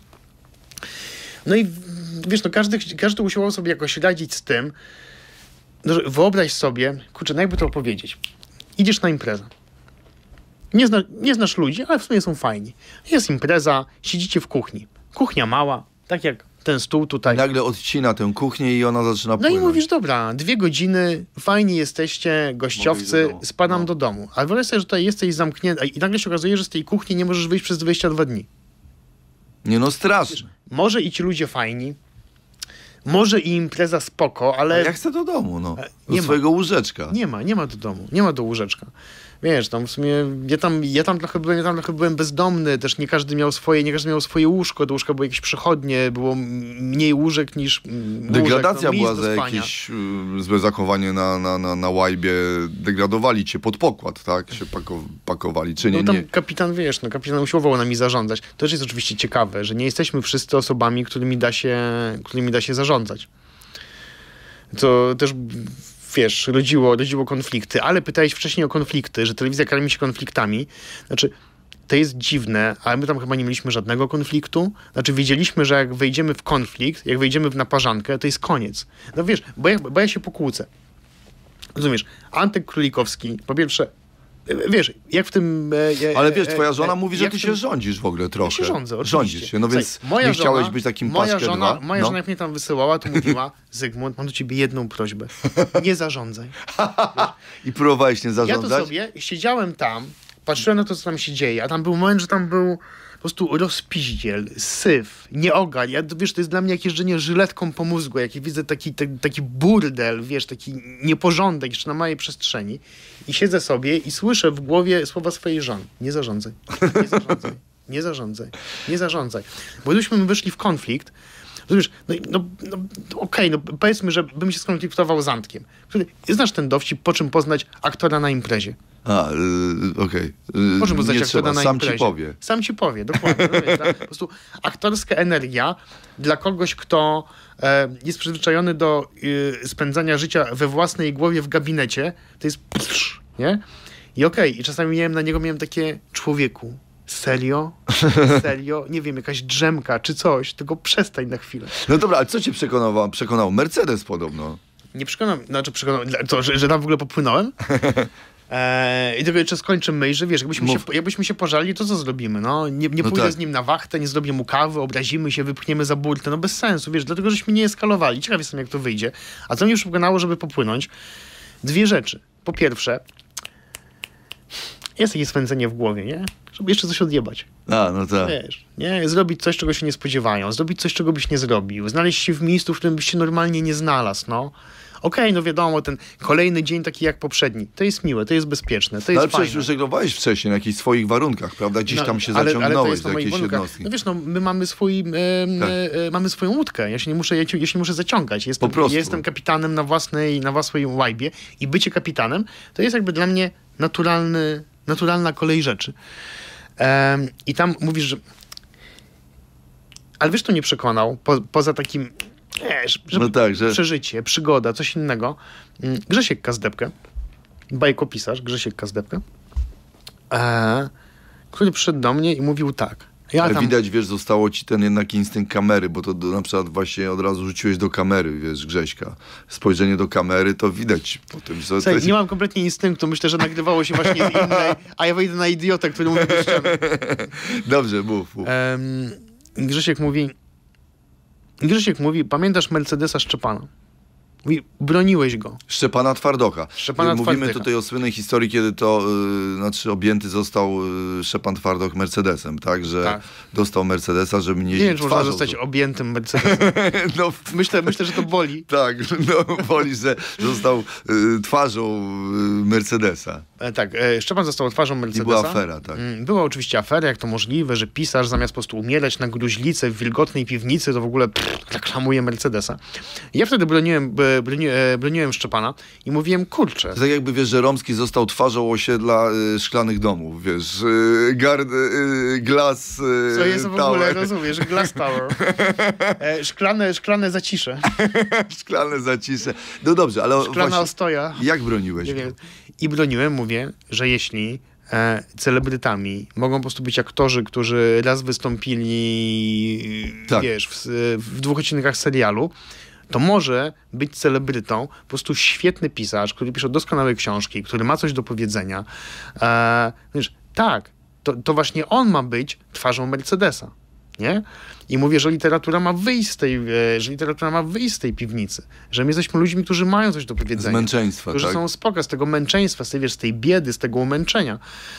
No i wiesz, no każdy usiłował sobie jakoś radzić z tym. No, wyobraź sobie, kurczę, no jakby to opowiedzieć. Idziesz na imprezę. Nie znasz ludzi, ale w sumie są fajni. Jest impreza, siedzicie w kuchni. Kuchnia mała, tak jak ten stół tutaj. Nagle odcina tę kuchnię i ona zaczyna płynąć. No i mówisz, dobra, 2 godziny, fajni jesteście, gościowcy, spadam do domu. Ale wyobraź sobie, że tutaj jesteś zamknięty i nagle się okazuje, że z tej kuchni nie możesz wyjść przez 22 dni. Nie no, straszne. Może i ci ludzie fajni, może i impreza spoko, ale... Ja chcę do domu, no. Do swojego łóżeczka. Nie ma do domu, nie ma do łóżeczka. Wiesz, tam w sumie, ja tam trochę byłem bezdomny, też nie każdy miał swoje łóżko, do łóżka były jakieś przechodnie, było mniej łóżek niż Degradacja łóżek, była za jakieś złe zachowanie na łajbie, degradowali cię pod pokład, tak? Się pakowali, czy nie? No tam kapitan usiłował nami zarządzać. To też jest oczywiście ciekawe, że nie jesteśmy wszyscy osobami, którymi da się zarządzać. To też... Wiesz, rodziło konflikty, ale pytałeś wcześniej o konflikty, że telewizja karmi się konfliktami. Znaczy, to jest dziwne, ale my tam chyba nie mieliśmy żadnego konfliktu. Znaczy, wiedzieliśmy, że jak wejdziemy w konflikt, jak wejdziemy w naparzankę, to jest koniec. No wiesz, bo ja się pokłócę. Rozumiesz, Antek Królikowski, po pierwsze, wiesz, jak w tym... Ale wiesz, twoja żona mówi, że ty się rządzisz w ogóle trochę. Ja się rządzę, oczywiście. Rządzisz się, no więc nie chciałeś być takim paskiem. Moja żona jak mnie tam wysyłała, to mówiła, Zygmunt, mam do ciebie jedną prośbę. Nie zarządzaj. I próbowałeś nie zarządzać? Ja to sobie siedziałem tam, patrzyłem na to, co tam się dzieje, a tam był moment, że tam był po prostu rozpiździel, syf, nieogar. Wiesz, to jest dla mnie jak jeżdżenie żyletką po mózgu, jak widzę taki burdel, wiesz, taki nieporządek jeszcze na małej przestrzeni i siedzę sobie i słyszę w głowie słowa swojej żony. Nie zarządzaj, nie zarządzaj, nie zarządzaj, nie zarządzaj. Bo gdybyśmy wyszli w konflikt, Rozumiesz, okej, powiedzmy, że bym się skonfliktował z Antkiem. Znasz ten dowcip, po czym poznać aktora na imprezie? Okej. Po czym poznać aktora na sam imprezie? ci powie. Sam ci powie, dokładnie. Rozumiesz, tak? Po prostu aktorska energia dla kogoś, kto jest przyzwyczajony do spędzania życia we własnej głowie w gabinecie, to jest nie? I i czasami miałem takie, człowieku, serio? Serio? Nie wiem, jakaś drzemka czy coś, tylko przestań na chwilę. No dobra, ale co cię przekonał? Mercedes podobno. Nie przekonał, to, że tam w ogóle popłynąłem? I tylko jeszcze skończę myśl, że wiesz, jakbyśmy się pożali, to co zrobimy? No, nie pójdę z nim na wachtę, nie zrobię mu kawy, obrazimy się, wypchniemy za burtę. No bez sensu, wiesz, dlatego żeśmy nie eskalowali. Ciekaw jestem, jak to wyjdzie. A co mnie już przekonało, żeby popłynąć? Dwie rzeczy. Po pierwsze, jest takie swędzenie w głowie, nie? Żeby jeszcze coś odjebać. No tak. Wiesz, nie? Zrobić coś, czego się nie spodziewają. Zrobić coś, czego byś nie zrobił. Znaleźć się w miejscu, w którym byś się normalnie nie znalazł, no. No wiadomo, ten kolejny dzień taki jak poprzedni. To jest miłe, to jest bezpieczne, to jest fajne. Ale przecież żeglowałeś wcześniej na jakichś swoich warunkach, prawda? Gdzieś tam się zaciągnąłeś do jakiejś jednostki. No wiesz, my mamy mamy swoją łódkę. Ja się nie muszę zaciągać. Jestem kapitanem na własnej łajbie i bycie kapitanem to jest jakby dla mnie naturalna kolej rzeczy. I tam mówisz, że... Ale wiesz, to nie przekonał, poza takim... Przeżycie, przygoda, coś innego. Grzesiek Kazdebkę, bajkopisarz Grzesiek Kazdebkę, który przyszedł do mnie i mówił tak. Ale widać, wiesz, zostało ci ten jednak instynkt kamery, bo to na przykład właśnie od razu rzuciłeś do kamery, wiesz, Grześka. Spojrzenie do kamery, to widać po tym. Nie mam kompletnie instynktu, myślę, że nagrywało się właśnie z innej, a ja wejdę na idiotę, który mówi do ściany. Dobrze, mów. Grzesiek mówi, pamiętasz Mercedesa Szczepana? Mówi, broniłeś go. Szczepana Twardocha. Mówimy tutaj o słynnej historii, kiedy to objęty został Szczepan Twardoch Mercedesem, tak? Że dostał Mercedesa, żeby nie... Nie wiem, czy można zostać objętym Mercedesem. Myślę, że to boli. Tak, boli, że został twarzą Mercedesa. Szczepan został twarzą Mercedesa. I była afera, tak. Była oczywiście afera, jak to możliwe, że pisarz zamiast po prostu umierać na gruźlicę w wilgotnej piwnicy, to w ogóle reklamuje Mercedesa. Ja wtedy broniłem Szczepana i mówiłem, kurczę. To tak jakby, wiesz, że Romski został twarzą osiedla szklanych domów, wiesz, Glass Co jest w Tower. ogóle, rozumiesz, Glass Tower. Szklane zacisze. Szklane zacisze. No dobrze, ale Szklana ostoja. Jak broniłeś? I broniłem, mówię, że jeśli celebrytami mogą po prostu być aktorzy, którzy raz wystąpili, wiesz, w 2 odcinkach serialu, to może być celebrytą po prostu świetny pisarz, który pisze doskonałe książki, który ma coś do powiedzenia. Wiesz, to właśnie on ma być twarzą Mercedesa. Nie? I mówię, że literatura ma wyjść z tej piwnicy. Że my jesteśmy ludźmi, którzy mają coś do powiedzenia. Z męczeństwa, którzy są spoko, z tego męczeństwa, z tej biedy, z tego umęczenia.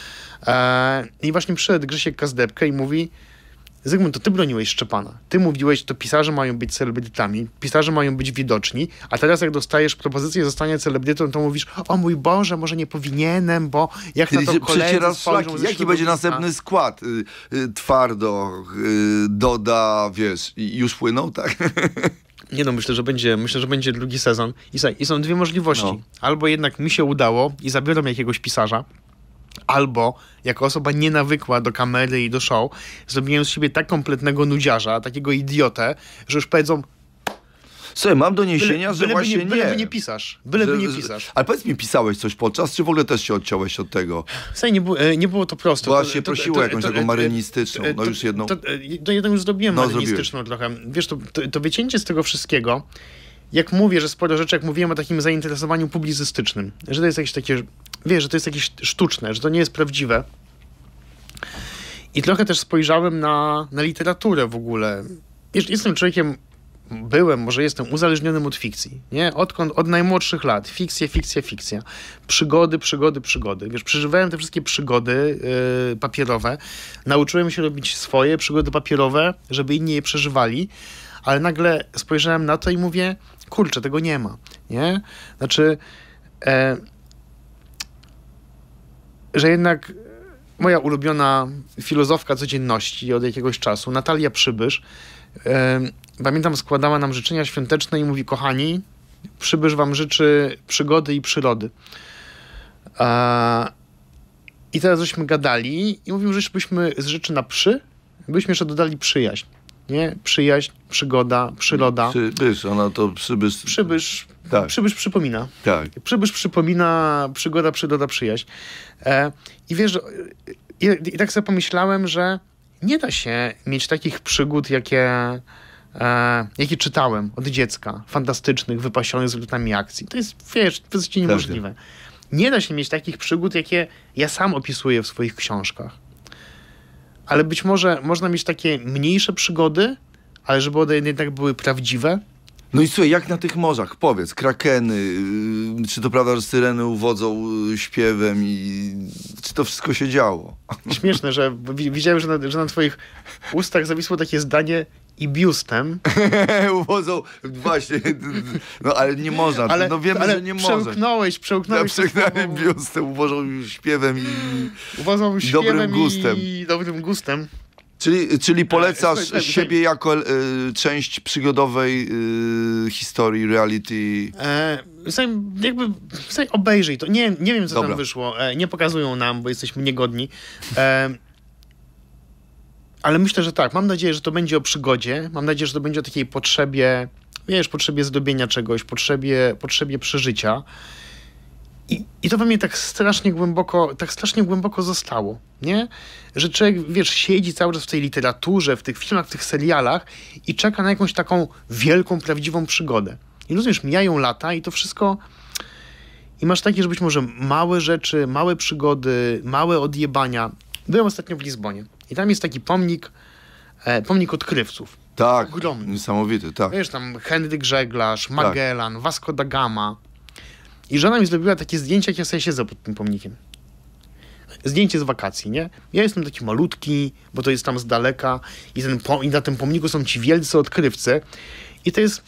I właśnie przyszedł Grzesiek Kazdebkę i mówi, Zygmunt, to ty broniłeś Szczepana. Ty mówiłeś, to pisarze mają być celebrytami, pisarze mają być widoczni, a teraz jak dostajesz propozycję zostania celebrytą, to mówisz, o mój Boże, może nie powinienem, bo jak na to koledzy spojrzą... Jaki będzie następny skład? Twardo, Doda, wiesz, i już płyną, tak? Nie no, myślę, że będzie drugi sezon. I są dwie możliwości. No. Albo jednak mi się udało i zabiorą jakiegoś pisarza, albo jako osoba nienawykła do kamery i do show, zrobiłem z siebie tak kompletnego nudziarza, takiego idiotę, że już powiedzą... Słuchaj, mam doniesienia, że właśnie nie. Byleby nie pisarz. Ale powiedz mi, pisałeś coś podczas, czy w ogóle też się odciąłeś od tego? Słuchaj, nie było to proste. Bo się prosiło jakąś taką marynistyczną, no już jedną. To jedną już zrobiłem marynistyczną trochę. Wiesz, to wycięcie z tego wszystkiego, jak mówię, że sporo rzeczy, jak mówiłem o takim zainteresowaniu publicystycznym, że to jest jakieś takie, wiesz, że to jest jakieś sztuczne, że to nie jest prawdziwe. I trochę też spojrzałem na literaturę w ogóle. Jestem człowiekiem, może jestem uzależnionym od fikcji, nie? Od najmłodszych lat. Fikcja. Przygody. Wiesz, przeżywałem te wszystkie przygody papierowe. Nauczyłem się robić swoje przygody papierowe, żeby inni je przeżywali, ale nagle spojrzałem na to i mówię, kurczę, tego nie ma, nie? Znaczy, że jednak moja ulubiona filozofka codzienności od jakiegoś czasu, Natalia Przybysz, pamiętam, składała nam życzenia świąteczne i mówi: kochani, przybysz wam życzy przygody i przyrody. I teraz żeśmy gadali i mówił, że byśmy z rzeczy na byśmy jeszcze dodali przyjaźń. Nie? Przyjaźń, przygoda, przyroda. Przybysz, ona to przybysz. Tak. Przybysz przypomina. Tak. Przybysz przypomina, przygoda, przyroda, przyjaźń. I wiesz, i tak sobie pomyślałem, że nie da się mieć takich przygód, jakie czytałem od dziecka. Fantastycznych, wypasionych z lutami akcji. To jest, wiesz, to jest niemożliwe. Tak. Nie da się mieć takich przygód, jakie ja sam opisuję w swoich książkach. Ale być może można mieć takie mniejsze przygody, ale żeby one jednak były prawdziwe. No i słuchaj, jak na tych morzach? Powiedz, krakeny, czy to prawda, że syreny uwodzą śpiewem i czy to wszystko się działo? Śmieszne, że widziałem, że na twoich ustach zawisło takie zdanie i biustem. Uwodzą, właśnie, no ale nie można, no wiemy, że nie można. Przełknąłeś. Ja przełknąłem biustem, uwodzą śpiewem i dobrym gustem. Czyli polecasz siebie jako część przygodowej historii, reality? Obejrzyj to. Nie wiem, co tam wyszło. Nie pokazują nam, bo jesteśmy niegodni. Ale myślę, że tak. Mam nadzieję, że to będzie o przygodzie. Mam nadzieję, że to będzie o takiej potrzebie, potrzebie zdobienia czegoś, potrzebie przeżycia. I to we mnie tak strasznie głęboko zostało, nie? Że człowiek, siedzi cały czas w tej literaturze, w tych filmach, w tych serialach i czeka na jakąś taką wielką, prawdziwą przygodę. I rozumiesz, mijają lata i to wszystko... I masz takie, że być może małe rzeczy, małe przygody, małe odjebania. Byłem ostatnio w Lizbonie i tam jest taki pomnik odkrywców. Tak, ogromny. Niesamowity, tak. Wiesz, tam Henryk Żeglarz, Magellan, tak. Vasco da Gama. I żona mi zrobiła takie zdjęcie, jak ja sobie siedzę pod tym pomnikiem. Zdjęcie z wakacji, nie? Ja jestem taki malutki, bo to jest tam z daleka i na tym pomniku są ci wielcy odkrywcy. I to jest...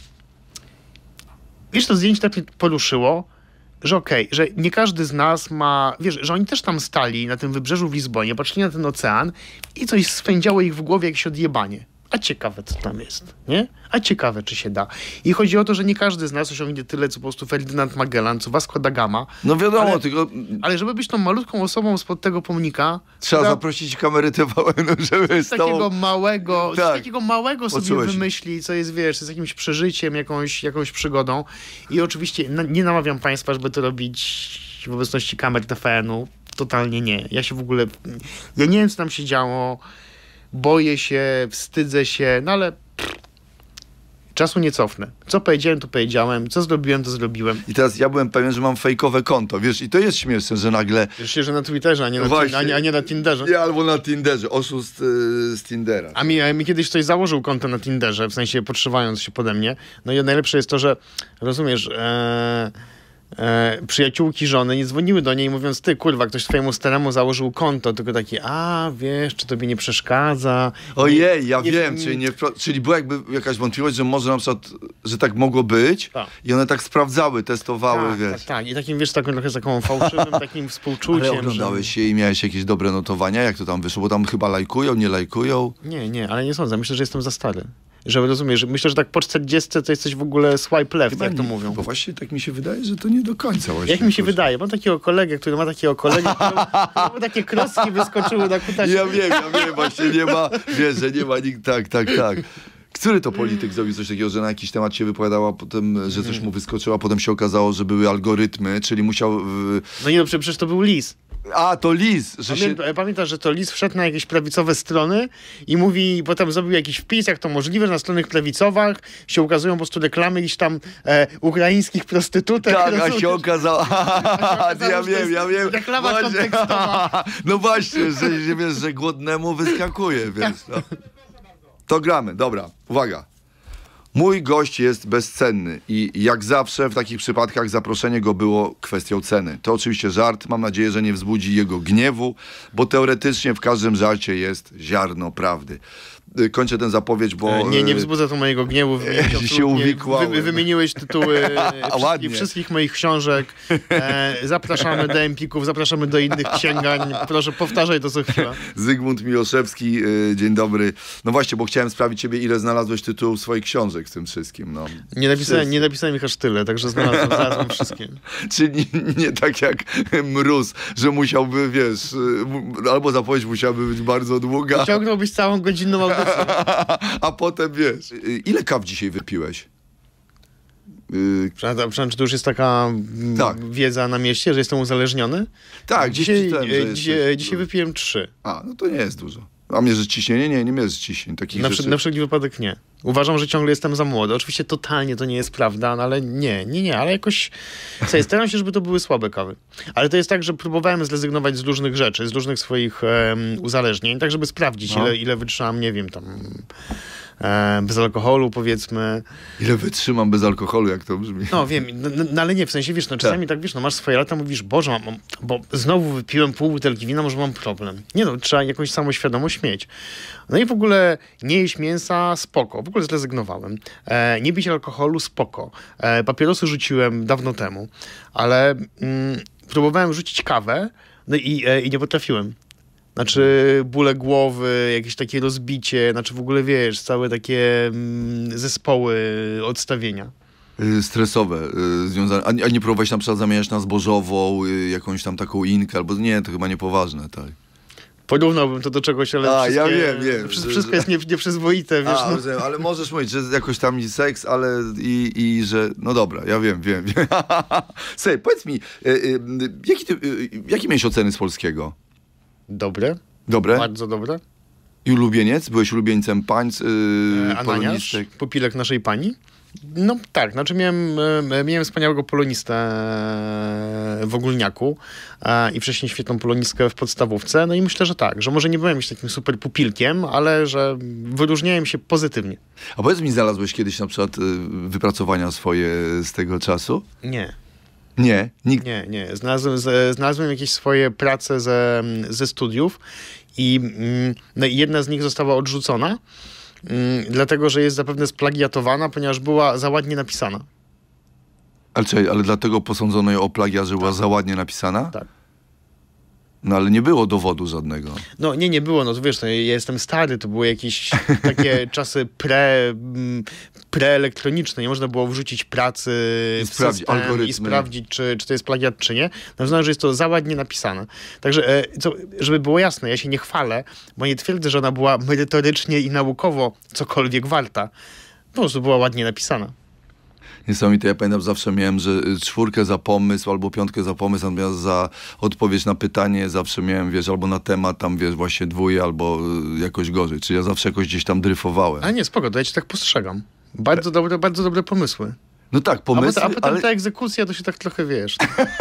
Wiesz, to zdjęcie tak mnie poruszyło, że że nie każdy z nas ma... Wiesz, że oni też tam stali na tym wybrzeżu w Lizbonie, patrzyli na ten ocean i coś swędziało ich w głowie jakieś odjebanie. A ciekawe, co tam jest, nie? A ciekawe, czy się da. I chodzi o to, że nie każdy z nas osiągnie tyle, co po prostu Ferdynand Magellan, co Vasco da Gama. No wiadomo, tylko... Ale żeby być tą malutką osobą spod tego pomnika... Trzeba zaprosić kamery TVN, żeby z takiego małego sobie wymyśli, co jest, wiesz, z jakimś przeżyciem, jakąś przygodą. I oczywiście nie namawiam państwa, żeby to robić w obecności kamer TVN-u. Totalnie nie. Ja nie wiem, co tam się działo. Boję się, wstydzę się, no ale czasu nie cofnę. Co powiedziałem, to powiedziałem. Co zrobiłem, to zrobiłem. I teraz ja byłem pewien, że mam fejkowe konto, wiesz, i to jest śmieszne, że nagle... Wiesz się, że na Twitterze, a nie na Tinderze. Nie, albo na Tinderze, oszust z Tindera. A mi kiedyś ktoś założył konto na Tinderze, w sensie podszywając się pode mnie. No i najlepsze jest to, że, rozumiesz... przyjaciółki żony nie dzwoniły do niej mówiąc: ty kurwa, ktoś twojemu staremu założył konto, tylko takie: a wiesz, czy tobie nie przeszkadza? Ojej, wiem, czyli była jakby jakaś wątpliwość, że może na przykład, że tak mogło być i one tak sprawdzały, testowały, wiesz. Tak, i takim, wiesz, trochę z taką fałszywym takim współczuciem. Ale oglądałeś się i miałeś jakieś dobre notowania? Jak to tam wyszło? Bo tam chyba lajkują, nie lajkują? Nie, ale nie sądzę. Myślę, że jestem za stary. Że rozumiesz, myślę, że tak po 40 to jesteś w ogóle swipe left, chyba jak to mówią. Bo właśnie tak mi się wydaje, że to nie do końca właśnie. Jak mi się wydaje? Mam takiego kolegę, który ma takiego kolegę, któremu takie kroski wyskoczyły na kutasie. Ja wiem, właśnie nie ma, wiesz, że nie ma nikt, tak. Który to polityk zrobił coś takiego, że na jakiś temat się wypowiadała, potem, że coś mu wyskoczyło, a potem się okazało, że były algorytmy, czyli musiał... No nie, przecież to był Lis. A, to Lis. Pamiętasz, że to Lis wszedł na jakieś prawicowe strony i mówi, potem zrobił jakiś wpis, jak to możliwe, że na stronach prawicowych się ukazują po prostu reklamy jakichś tam ukraińskich prostytutek. Tak, a się okazało... Ja wiem. Reklama kontekstowa. No właśnie, że wiesz, że głodnemu wyskakuje, wiesz. No. To gramy, dobra, uwaga. Mój gość jest bezcenny i jak zawsze w takich przypadkach zaproszenie go było kwestią ceny. To oczywiście żart, mam nadzieję, że nie wzbudzi jego gniewu, bo teoretycznie w każdym żarcie jest ziarno prawdy. kończę tę zapowiedź, bo... Nie wzbudza to mojego gniewu. się uwikłałem. Wymieniłeś tytuły ładnie. wszystkich moich książek. Zapraszamy do Empików, zapraszamy do innych księgań. Proszę, powtarzaj to co chwila. Zygmunt Miłoszewski, dzień dobry. No właśnie, bo chciałem sprawdzić ciebie, ile znalazłeś tytułów swoich książek z tym wszystkim. No. Nie napisałem ich aż tyle, także znalazłem wszystkie. Czyli nie tak jak Mróz, że musiałby, wiesz, albo zapowiedź musiałaby być bardzo długa. Ciągnąłbyś całą godzinną audycję. A potem, wiesz, ile kaw dzisiaj wypiłeś? Przepraszam, czy to już jest taka wiedza na mieście, że jestem uzależniony? Tak, dzisiaj wypiłem 3. A, no to nie jest dużo. A mierzysz ciśnienie? Nie mierzysz ciśnień. Na wszelki wypadek nie. Uważam, że ciągle jestem za młody. Oczywiście totalnie to nie jest prawda, no ale nie, ale jakoś... Staram się, żeby to były słabe kawy. Ale to jest tak, że próbowałem zrezygnować z różnych rzeczy, z różnych swoich uzależnień, tak żeby sprawdzić, ile wytrzymam, nie wiem, tam... bez alkoholu, powiedzmy. Ile wytrzymam bez alkoholu, jak to brzmi. No wiem, no ale nie, w sensie, wiesz, no czasami tak, wiesz, no masz swoje lata, mówisz, Boże, bo znowu wypiłem pół butelki wina, może mam problem. Nie no, trzeba jakąś samoświadomość mieć. No i w ogóle nie jeść mięsa, spoko. W ogóle zrezygnowałem. Nie pić alkoholu, spoko. Papierosy rzuciłem dawno temu, ale próbowałem rzucić kawę, no i nie potrafiłem. Znaczy bóle głowy, jakieś takie rozbicie, znaczy w ogóle wiesz, całe takie zespoły odstawienia. Stresowe związane. A nie próbowałeś na przykład zamieniać na zbożową, jakąś tam taką inkę, albo nie, to chyba niepoważne, tak. Porównałbym to do czegoś, ale ja wiem. Wszystko jest nieprzyzwoite, wiesz. Ale możesz mówić, że jakoś tam i seks, ale i że... No dobra, ja wiem. Słuchaj, powiedz mi, jakie miałeś oceny z polskiego? Dobre. Bardzo dobre. I ulubieniec? Byłeś ulubieńcem pań Ananiasz, pupilek naszej pani? No tak, znaczy miałem wspaniałego polonistę w Ogólniaku i wcześniej świetną polonistkę w podstawówce. No i myślę, że tak, że może nie byłem już takim super pupilkiem, ale że wyróżniałem się pozytywnie. A powiedz mi, znalazłeś kiedyś na przykład wypracowania swoje z tego czasu? Nie. Nie? Nikt? Nie. Znalazłem jakieś swoje prace ze studiów i jedna z nich została odrzucona, dlatego, że jest zapewne splagiatowana, ponieważ była za ładnie napisana. Ale dlatego posądzono ją o plagiat, że była za ładnie napisana? Tak. No ale nie było dowodu żadnego. No nie było, no to wiesz, no, ja jestem stary, to były jakieś takie czasy preelektroniczne, nie można było wrzucić pracy w system i sprawdzić, czy to jest plagiat, czy nie. No znaczy, że jest to za ładnie napisane. Także, żeby było jasne, ja się nie chwalę, bo nie twierdzę, że ona była merytorycznie i naukowo cokolwiek warta. Po prostu była ładnie napisana. Niesamowite. Ja pamiętam, zawsze miałem, że 4 za pomysł albo 5 za pomysł, natomiast za odpowiedź na pytanie zawsze miałem, wiesz, albo na temat tam, wiesz, właśnie 2 albo jakoś gorzej. Czyli ja zawsze jakoś gdzieś tam dryfowałem. A nie, spoko, to ja cię tak postrzegam. Bardzo dobre pomysły. No tak, pomysły, a potem ta egzekucja to się tak trochę, wiesz.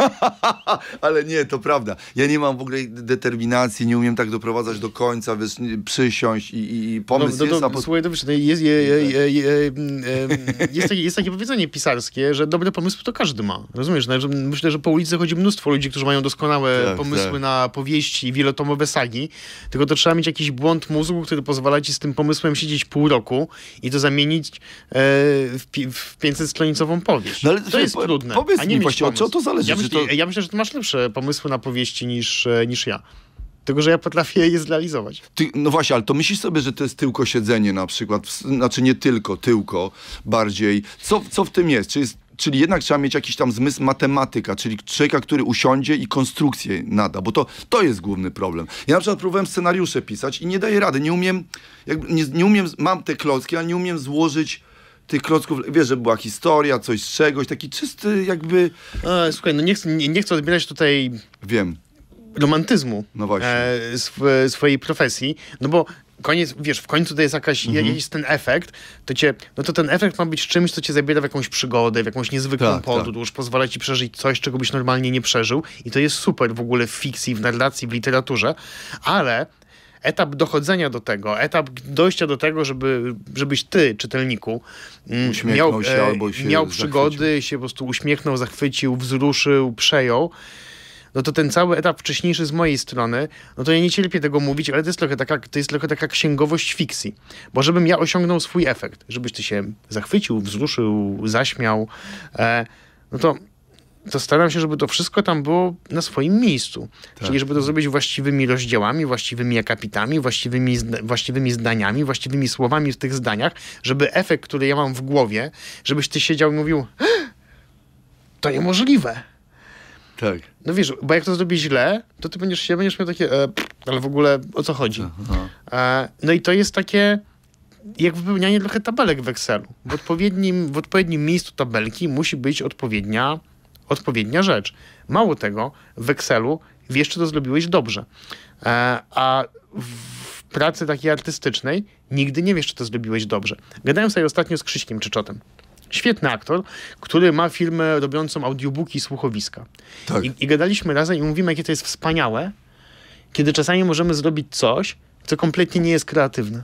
Ale nie, to prawda. Ja nie mam w ogóle determinacji, nie umiem tak doprowadzać do końca, wiesz, przysiąść i pomysł jest... Słuchaj, to wiesz, jest takie powiedzenie pisarskie, że dobre pomysły to każdy ma. Rozumiesz? Myślę, że po ulicy chodzi mnóstwo ludzi, którzy mają doskonałe pomysły na powieści, wielotomowe sagi, tylko to trzeba mieć jakiś błąd mózgu, który pozwala ci z tym pomysłem siedzieć pół roku i to zamienić w 500-stronicową powieść. No, ale to jest trudne. Powiedz mi właśnie, od czego to zależy? Ja myślę, że ty masz lepsze pomysły na powieści niż ja. Tylko, że ja potrafię je zrealizować. No właśnie, ale to myślisz sobie, że to jest tylko siedzenie na przykład, znaczy nie tylko bardziej. Co w tym jest? Czyli jednak trzeba mieć jakiś tam zmysł matematyka, czyli człowieka, który usiądzie i konstrukcję nada, bo to jest główny problem. Ja na przykład próbowałem scenariusze pisać i nie daję rady, nie umiem, mam te klocki, ale nie umiem złożyć tych klocków, wiesz, że była historia, coś z czegoś, taki czysty jakby... Słuchaj, no nie chcę odbierać tutaj... Wiem. Romantyzmu no właśnie. Swojej profesji, no bo w końcu to jest jakiś ten efekt, to ten efekt ma być czymś, co cię zabiera w jakąś przygodę, w jakąś niezwykłą podróż, pozwala ci przeżyć coś, czego byś normalnie nie przeżył i to jest super w ogóle w fikcji, w narracji, w literaturze, ale etap dochodzenia do tego, etap dojścia do tego, żebyś ty, czytelniku, miał przygody, się po prostu uśmiechnął, zachwycił, wzruszył, przejął, no to ten cały etap wcześniejszy z mojej strony, no to ja nie cierpię tego mówić, ale to jest trochę taka księgowość fikcji. Bo żebym ja osiągnął swój efekt, żebyś ty się zachwycił, wzruszył, zaśmiał, no to staram się, żeby to wszystko tam było na swoim miejscu. Tak. Czyli żeby to zrobić właściwymi rozdziałami, właściwymi akapitami, właściwymi zdaniami, właściwymi słowami w tych zdaniach, żeby efekt, który ja mam w głowie, żebyś ty siedział i mówił, to niemożliwe. Tak. No wiesz, bo jak to zrobisz źle, to ty będziesz miał takie, ale w ogóle o co chodzi? No i to jest takie jak wypełnianie trochę tabelek w Excelu. W odpowiednim miejscu tabelki musi być odpowiednia rzecz. Mało tego, w Excelu wiesz, czy to zrobiłeś dobrze. A w pracy takiej artystycznej nigdy nie wiesz, czy to zrobiłeś dobrze. Gadałem sobie ostatnio z Krzyśkiem Czyczotem. Świetny aktor, który ma firmę robiącą audiobooki i słuchowiska. Tak. I gadaliśmy razem i mówimy, jakie to jest wspaniałe, kiedy czasami możemy zrobić coś, co kompletnie nie jest kreatywne.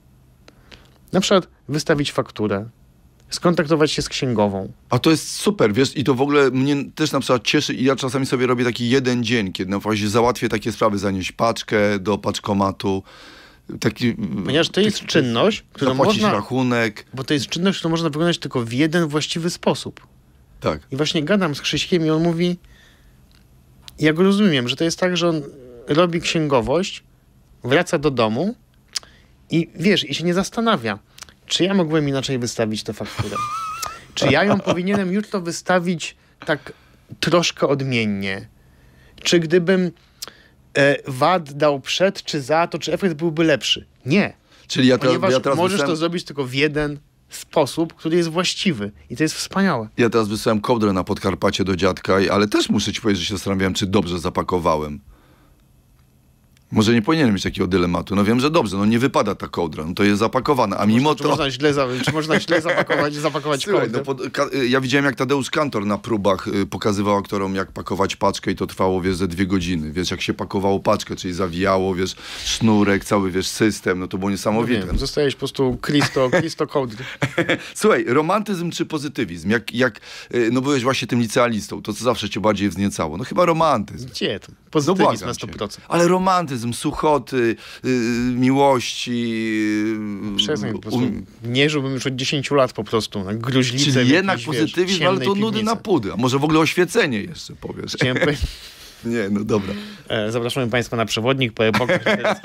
Na przykład wystawić fakturę, skontaktować się z księgową. A to jest super, wiesz, i to w ogóle mnie też na przykład cieszy i ja czasami sobie robię taki jeden dzień, kiedy na przykład załatwię takie sprawy, zanieść paczkę do paczkomatu, ponieważ to jest czynność, którą zapłacić można... rachunek. Bo to jest czynność, którą można wykonać tylko w jeden właściwy sposób. Tak. I właśnie gadam z Krzyśkiem i on mówi, ja go rozumiem, że to jest tak, że on robi księgowość, wraca do domu i wiesz, i się nie zastanawia, czy ja mogłem inaczej wystawić tę fakturę. Czy ja ją powinienem jutro wystawić tak troszkę odmiennie. Czy gdybym VAT dał przed czy za, to czy efekt byłby lepszy? Nie. Czyli Ponieważ ja teraz możesz to zrobić tylko w jeden sposób, który jest właściwy. I to jest wspaniałe. Ja teraz wysłałem kołdrę na Podkarpacie do dziadka, ale też muszę ci powiedzieć, że się zastanawiałem, czy dobrze zapakowałem. Może nie powinienem mieć takiego dylematu. No wiem, że dobrze, no nie wypada ta kołdra, no to jest zapakowana, a mimo to... Czy można źle zapakować Słuchaj, kołdrę? ja widziałem, jak Tadeusz Kantor na próbach pokazywał aktorom, jak pakować paczkę i to trwało, wiesz, ze 2 godziny. Wiesz, jak się pakowało paczkę, czyli zawijało, wiesz, sznurek, cały, wiesz, system, no to było niesamowite. No zostajesz po prostu Kristo kołdry. Słuchaj, romantyzm czy pozytywizm? No byłeś właśnie tym licealistą, to co zawsze cię bardziej wzniecało? No chyba romantyzm. Gdzie to? Pozytywizm na 100%. Ale romantyzm, suchoty, miłości... Przestań, po prostu nie żyłbym już od 10 lat po prostu na gruźlicę. Czyli jednak pozytywizm, ale to nudy na pudy. A może w ogóle oświecenie jeszcze powiesz? Nie, no dobra. Zapraszamy Państwa na przewodnik po epokach.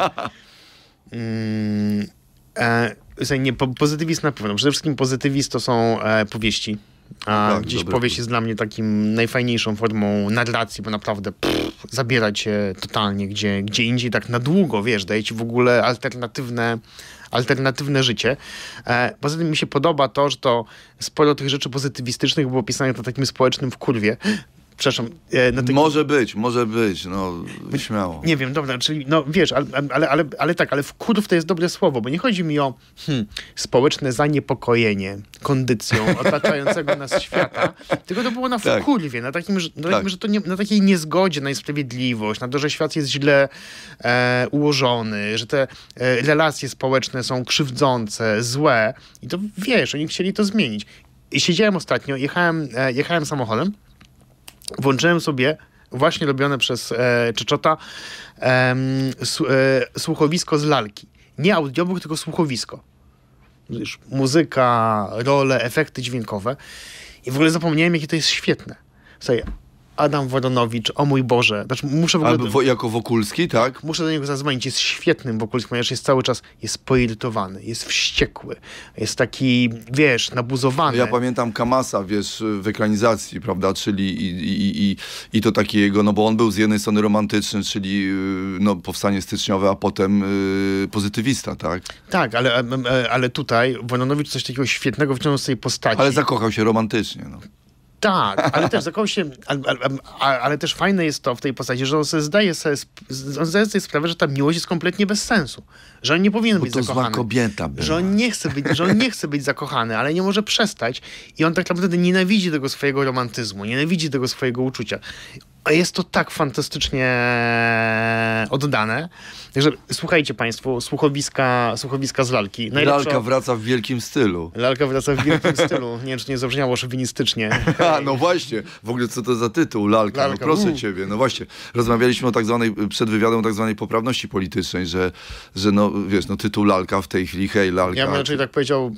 Pozytywizm na pewno. Przede wszystkim pozytywizm to są powieści. Gdzieś powieść jest dla mnie takim najfajniejszą formą narracji, bo naprawdę zabiera cię totalnie gdzie indziej tak na długo, wiesz, daje ci w ogóle alternatywne życie. Poza tym mi się podoba to, że to sporo tych rzeczy pozytywistycznych było pisanych na takim społecznym wkurwie. Przepraszam. Może być, no śmiało. Nie wiem, dobra, czyli no wiesz, ale wkurw to jest dobre słowo, bo nie chodzi mi o społeczne zaniepokojenie kondycją otaczającego nas świata, tylko to było na wkurwie, na takim, że to nie, na takiej niezgodzie na niesprawiedliwość, na to, że świat jest źle ułożony, że te relacje społeczne są krzywdzące, złe i to wiesz, oni chcieli to zmienić. I siedziałem ostatnio, jechałem samochodem, włączyłem sobie właśnie robione przez Czyczota słuchowisko z lalki. Nie audiobook, tylko słuchowisko. Wiesz, muzyka, role, efekty dźwiękowe. I w ogóle zapomniałem, jakie to jest świetne. Słuchaj, Adam Woronowicz, o mój Boże. Znaczy, muszę w ogóle... jako Wokulski, tak? Muszę do niego zadzwonić. Jest świetnym Wokulskim, ponieważ jest cały czas poirytowany, jest wściekły, jest taki, wiesz, nabuzowany. Ja pamiętam Kamasa, wiesz, w ekranizacji, prawda, czyli i to takiego, no bo on był z jednej strony romantyczny, czyli no, powstanie styczniowe, a potem pozytywista, tak? Tak, ale tutaj Woronowicz coś takiego świetnego wyciągnął z tej postaci. Ale zakochał się romantycznie, no. Tak, ale też zakochał się, ale też fajne jest to w tej postaci, że on zdaje sobie sprawę, że ta miłość jest kompletnie bez sensu. Że on nie powinien być zakochany. Zła kobieta była. Że on nie chce być zakochany, ale nie może przestać. I on tak naprawdę nienawidzi tego swojego romantyzmu, nienawidzi tego swojego uczucia. jest to tak fantastycznie oddane. Także słuchajcie państwo, słuchowiska z lalki. Lalka wraca w wielkim stylu. Lalka wraca w wielkim stylu. Nie wiem, czy nie zabrzmiało szowinistycznie. No właśnie, w ogóle co to za tytuł? Lalka. No proszę ciebie. No właśnie, rozmawialiśmy przed wywiadem o tak zwanej poprawności politycznej, że no wiesz, no tytuł lalka w tej chwili, hej, lalka. Ja bym raczej tak powiedział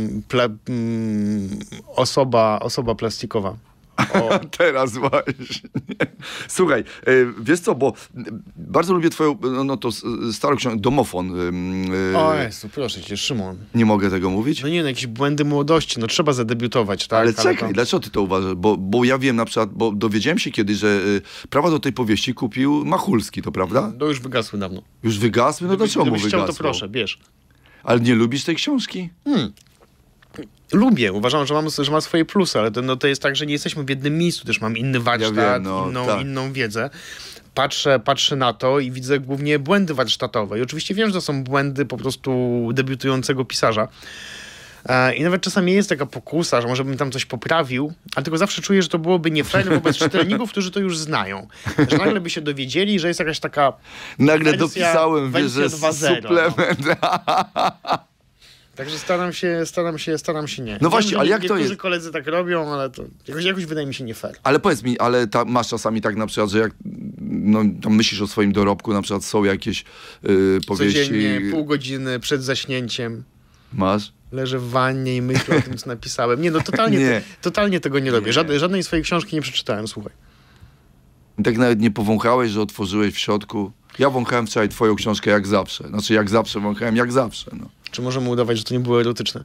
osoba plastikowa. Teraz właśnie. Słuchaj, wiesz co, bo bardzo lubię twoją, no to starą książkę, Domofon. O Jezu, proszę cię, Szymon. Nie mogę tego mówić? No nie, no jakieś błędy młodości, no trzeba zadebiutować, tak? Ale czekaj, dlaczego ty to uważasz? Bo ja wiem na przykład, bo dowiedziałem się kiedyś, że prawa do tej powieści kupił Machulski, to prawda? No już wygasły dawno. Już wygasły? No dlaczego mu wygasły? Gdybyś chciał, to proszę, bierz. Ale nie lubisz tej książki? Lubię, uważam, że ma swoje plusy, ale to jest tak, że nie jesteśmy w jednym miejscu, też mam inny warsztat, ja wiem, inną wiedzę. Patrzę na to i widzę głównie błędy warsztatowe. I oczywiście wiem, że to są błędy po prostu debiutującego pisarza. I nawet czasami jest taka pokusa, że może bym tam coś poprawił, ale tylko zawsze czuję, że to byłoby nie fair wobec czytelników, którzy to już znają. Że nagle by się dowiedzieli, że jest jakaś taka nagle dopisałem, wiesz, że suplement. Także staram się nie. No właśnie, ale jak to jest? Niektórzy koledzy tak robią, ale to jakoś wydaje mi się nie fair. Ale powiedz mi, ale masz czasami tak na przykład, że jak tam myślisz o swoim dorobku, na przykład są jakieś powieści... Codziennie, pół godziny przed zaśnięciem. Masz? Leżę w wannie i myślę o tym, co napisałem. Nie, no totalnie tego nie robię. Żadnej swojej książki nie przeczytałem, słuchaj. I tak nawet nie powąchałeś, że otworzyłeś w środku? Ja wąchałem wczoraj twoją książkę jak zawsze. Znaczy jak zawsze wąchałem jak zawsze, no. Czy możemy udawać, że to nie było erotyczne?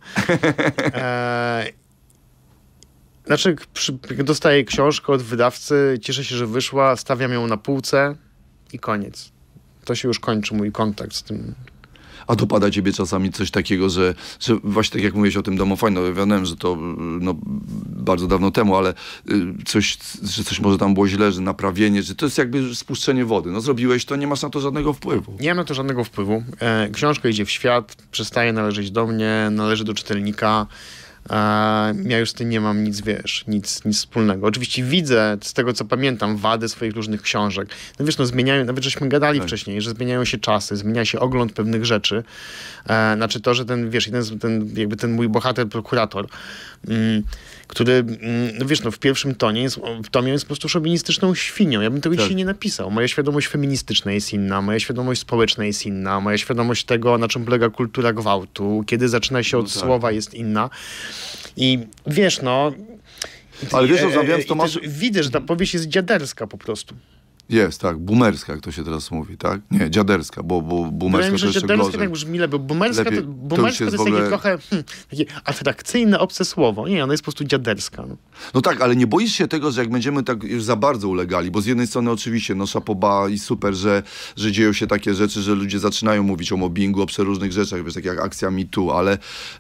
Znaczy, jak dostaję książkę od wydawcy, cieszę się, że wyszła, stawiam ją na półce i koniec. To się już kończy mój kontakt z tym. A dopada ciebie czasami coś takiego, że właśnie tak jak mówiłeś o tym Domofonie, no wiem, że to bardzo dawno temu, ale że coś może tam było źle, że naprawienie, że to jest jakby spuszczenie wody. No zrobiłeś to, nie masz na to żadnego wpływu. Nie mam na to żadnego wpływu. Książka idzie w świat, przestaje należeć do mnie, należy do czytelnika. Ja już z tym nie mam nic wspólnego. Oczywiście widzę, z tego co pamiętam, wady swoich różnych książek. No wiesz, zmieniają, nawet żeśmy gadali wcześniej, że zmieniają się czasy, zmienia się ogląd pewnych rzeczy. Znaczy to, że ten mój bohater, prokurator, który, no wiesz, w pierwszym tomie jest po prostu szowinistyczną świnią. Ja bym tego dzisiaj nie napisał. Moja świadomość feministyczna jest inna, moja świadomość społeczna jest inna, moja świadomość tego, na czym polega kultura gwałtu, kiedy zaczyna się od słowa, jest inna. I wiesz, ale wiesz, rozmawiałem z Tomaszem... Widzę, że ta powieść jest dziaderska po prostu. Jest, tak. Boomerska, jak to się teraz mówi, tak? Nie, dziaderska, bo boomerska to jeszcze gorzej. Tak brzmi lepiej. Boomerska to jest ogóle... takie trochę takie atrakcyjne, obce słowo. Nie, ona jest po prostu dziaderska. No tak, ale nie boisz się tego, że jak będziemy tak już za bardzo ulegali, bo z jednej strony oczywiście, chapeau i super, że dzieją się takie rzeczy, że ludzie zaczynają mówić o mobbingu, o przeróżnych rzeczach, wiesz, tak jak akcja Me Too, ale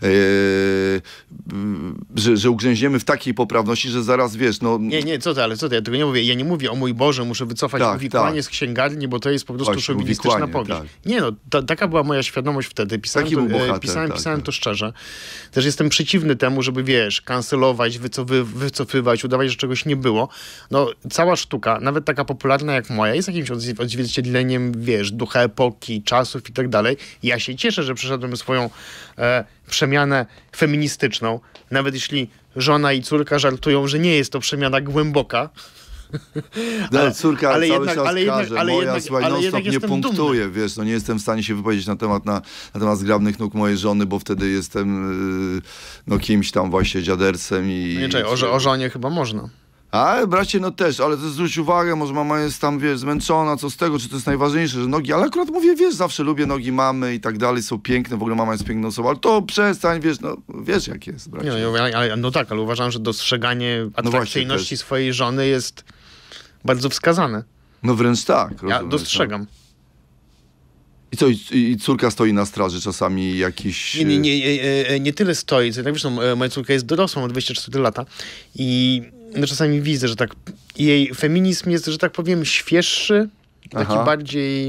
że ugrzęźniemy w takiej poprawności, że zaraz, wiesz, Nie, co ty, ja tego nie mówię. Ja nie mówię, o mój Boże, muszę wycofać uwikłanie z księgarni, bo to jest po prostu szowinistyczna powieść. Tak. Nie, taka była moja świadomość wtedy. Pisałem to szczerze. Też jestem przeciwny temu, żeby, wiesz, kancelować, wycofywać, udawać, że czegoś nie było. Cała sztuka, nawet taka popularna jak moja, jest jakimś odzwierciedleniem, wiesz, ducha epoki, czasów i tak dalej. Ja się cieszę, że przeszedłem swoją przemianę feministyczną, nawet jeśli żona i córka żartują, że nie jest to przemiana głęboka. Córka cały czas każe, moja, słuchaj, non-stop nie punktuje, wiesz, nie jestem w stanie się wypowiedzieć na temat zgrabnych nóg mojej żony, bo wtedy jestem kimś tam właśnie dziadercem i... Nie, czekaj, o żonie chyba można. A bracie, też, ale to zwróć uwagę, może mama jest tam, wiesz, zmęczona, co z tego, czy to jest najważniejsze, że nogi, ale akurat mówię, wiesz, zawsze lubię nogi mamy i tak dalej, są piękne, w ogóle mama jest piękną osobą, ale to przestań, wiesz, wiesz jak jest, bracie. Ale uważam, że dostrzeganie atrakcyjności swojej żony jest bardzo wskazane. Wręcz tak. Ja dostrzegam. I co, i córka stoi na straży czasami jakiś... Nie tyle stoi, co tak wiesz, moja córka jest dorosła, ma 24 lata i czasami widzę, że tak jej feminizm jest, że tak powiem, świeższy, taki bardziej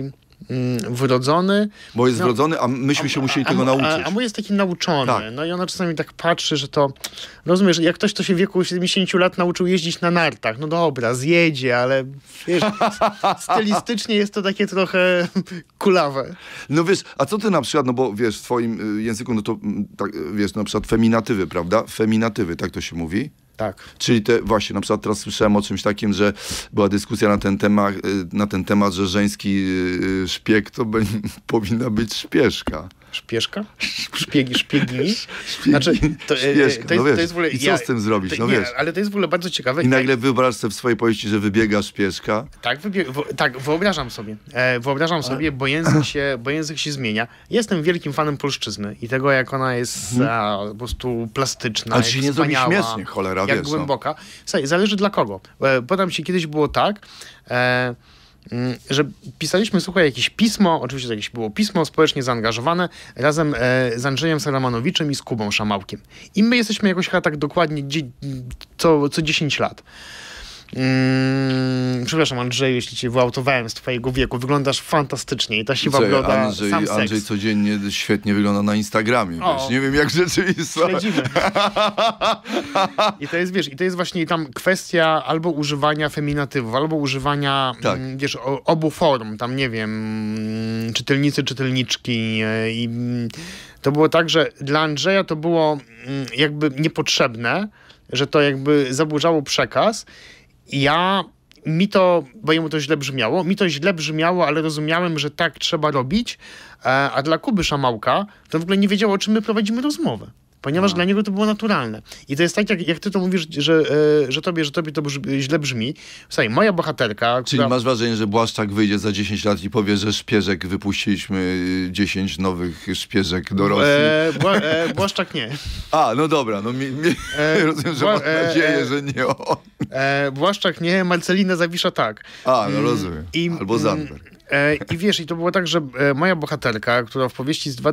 wrodzony. Bo jest wrodzony, a myśmy się musieli tego nauczyć. A mój jest taki nauczony. Tak. No i ona czasami tak patrzy, że to... Rozumiesz, jak ktoś, kto się w wieku 70 lat nauczył jeździć na nartach, no dobra, zjedzie, ale wiesz, stylistycznie jest to takie trochę kulawe. No wiesz, a co ty na przykład, no bo wiesz, w twoim języku, no to tak, wiesz, na przykład feminatywy, prawda? Feminatywy, tak to się mówi? Tak. Czyli te właśnie, na przykład teraz słyszałem o czymś takim, że była dyskusja na ten temat, że żeński szpieg to powinna być szpieszka. Szpieszka? Szpiegini? Znaczy, to jest w ogóle, i co z tym zrobić? No wiesz. Ale to jest w ogóle bardzo ciekawe. I nagle wyobraź sobie w swojej powieści, że wybiega szpieszka. Tak, wyobrażam sobie. Wyobrażam sobie, bo język się zmienia. Jestem wielkim fanem polszczyzny i tego, jak ona jest po prostu plastyczna, ale się nie zrobi śmiesznie, cholera, jak wiesz. głęboka. No. Słuchaj, zależy dla kogo. Podam ci, kiedyś było tak, że pisaliśmy, słuchaj, jakieś pismo, oczywiście jakieś było pismo społecznie zaangażowane, razem z Andrzejem Salamanowiczem i z Kubą Szamałkiem. I my jesteśmy jakoś chyba tak dokładnie co 10 lat. Przepraszam, Andrzeju, jeśli cię wyautowałem z twojego wieku. Wyglądasz fantastycznie i ta siwa broda, sam seks. Andrzej codziennie świetnie wygląda na Instagramie. Wiesz, nie wiem, jak rzeczywistość. Śledzimy. I to jest, wiesz, i to jest właśnie tam kwestia albo używania feminatywów, albo używania, wiesz, obu form. Tam, nie wiem, czytelnicy, czytelniczki. I to było tak, że dla Andrzeja to było jakby niepotrzebne, że to jakby zaburzało przekaz. Bo jemu to źle brzmiało, ale rozumiałem, że tak trzeba robić, a dla Kuby Szamałka to w ogóle nie wiedział, o czym my prowadzimy rozmowę. Ponieważ dla niego to było naturalne. I to jest tak, jak ty to mówisz, że tobie to źle brzmi. Słuchaj, moja bohaterka... Czyli masz wrażenie, że Błaszczak wyjdzie za 10 lat i powie, że szpieżek wypuściliśmy 10 nowych szpieżek do Rosji? Błaszczak nie. A, no dobra. No rozumiem, że mam nadzieję, że nie on. Błaszczak nie, Marcelina Zawisza tak. A, no rozumiem. Albo Zandberg. I wiesz, i to było tak, że moja bohaterka, która w powieści z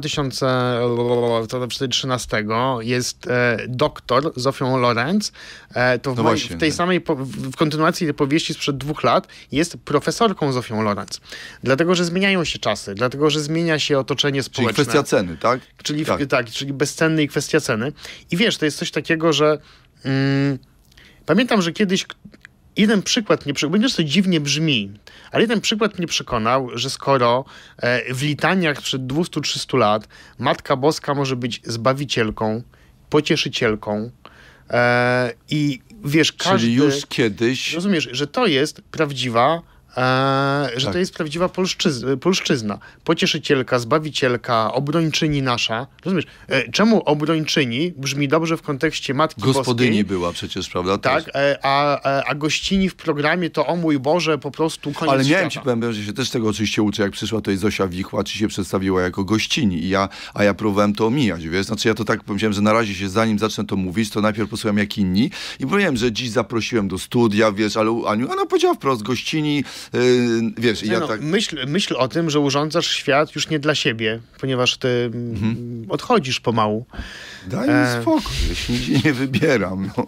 2013 jest doktor Zofią Lorenz, to w kontynuacji tej powieści sprzed 2 lat jest profesorką Zofią Lorenz. Dlatego, że zmieniają się czasy, dlatego, że zmienia się otoczenie społeczne. Czyli kwestia ceny, tak? Czyli bezcenny i kwestia ceny. I wiesz, to jest coś takiego, że pamiętam, że kiedyś jeden przykład będziesz to dziwnie brzmi, ale jeden przykład mnie przekonał, że skoro w litaniach sprzed 200-300 lat Matka Boska może być zbawicielką, pocieszycielką i wiesz, każdy... Czyli już kiedyś... Rozumiesz, że to jest prawdziwa to jest prawdziwa polszczyzna. Pocieszycielka, zbawicielka, obrończyni nasza. Rozumiesz? Czemu obrończyni brzmi dobrze w kontekście Matki Gospodyni Boskiej? była przecież, prawda? Tak, a gościni w programie to o mój Boże, po prostu koniec Ale miałem świata. ci powiem, że się też tego oczywiście uczę, jak przyszła tutaj Zosia Wichła, czy się przedstawiła jako gościni a ja próbowałem to omijać, wiesz? Znaczy ja to tak powiedziałem, że na razie się zanim zacznę to mówić, to najpierw posłucham jak inni i powiedziałem, że dziś zaprosiłem do studia, wiesz, ale Aniu, ona powiedziała wprost gościni, wiesz, i ja tak... Myśl o tym, że urządzasz świat już nie dla siebie, ponieważ ty odchodzisz pomału. Daj mi spokój, ja się nigdzie nie wybieram. No.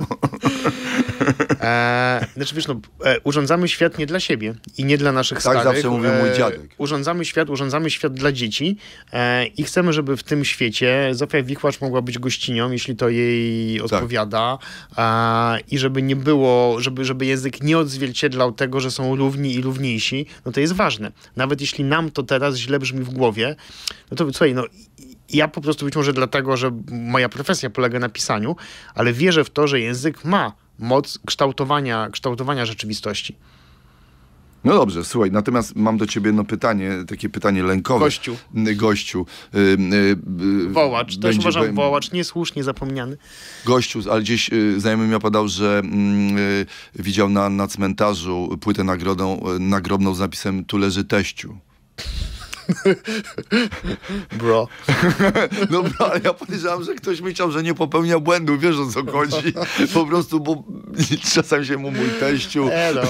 Znaczy wiesz, urządzamy świat nie dla siebie i nie dla naszych starych. Tak zawsze mówił mój dziadek. Urządzamy świat dla dzieci i chcemy, żeby w tym świecie Zofia Wichłacz mogła być gościnią, jeśli to jej odpowiada i żeby nie było, żeby język nie odzwierciedlał tego, że są równi i równiejsi, no to jest ważne. Nawet jeśli nam to teraz źle brzmi w głowie, no to słuchaj, ja po prostu być może dlatego, że moja profesja polega na pisaniu, ale wierzę w to, że język ma moc kształtowania rzeczywistości. No dobrze, słuchaj, natomiast mam do ciebie takie pytanie lękowe. Gościu. Wołacz, też uważam wołacz, niesłusznie zapomniany. Gościu, ale gdzieś znajomy mi opowiadał, że widział na cmentarzu płytę nagrobną z napisem "Tu leży teściu". Bro. No ale ja podejrzewam, że ktoś myślał, że nie popełnia błędu, wiesz o co chodzi. Po prostu, bo czasem się mu mój teściu.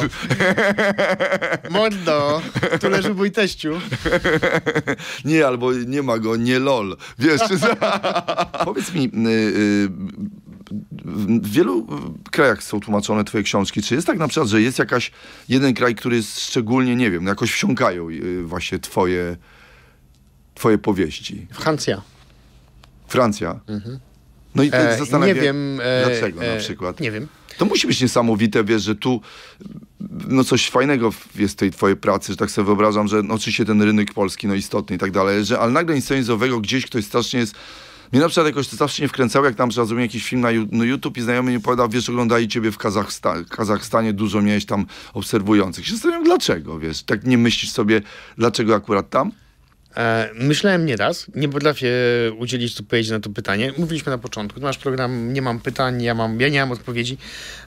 Mordo, tu leży mój teściu. Nie, albo nie ma go, nie lol. Wiesz, powiedz mi, w wielu krajach są tłumaczone twoje książki. Czy jest tak na przykład, że jest jeden kraj, który jest szczególnie, nie wiem, jakoś wsiąkają właśnie twoje powieści? Francja. No i zastanawiam się, nie wiem, dlaczego na przykład. Nie wiem. To musi być niesamowite, wiesz, że tu no coś fajnego jest w tej twojej pracy, że tak sobie wyobrażam, że no, oczywiście ten rynek polski no istotny i tak dalej, ale nagle nic nizowego gdzieś ktoś strasznie jest. Mnie na przykład jakoś to zawsze nie wkręcało, jak tam zrobiłem jakiś film na YouTube i znajomy mi powiedział, wiesz, oglądali ciebie w Kazachstanie, dużo miałeś tam obserwujących. Się zastanawiam, dlaczego, wiesz, tak nie myślisz sobie, dlaczego akurat tam? Myślałem nieraz, nie potrafię udzielić odpowiedzi na to pytanie. Mówiliśmy na początku, masz program, nie mam pytań, ja nie mam odpowiedzi.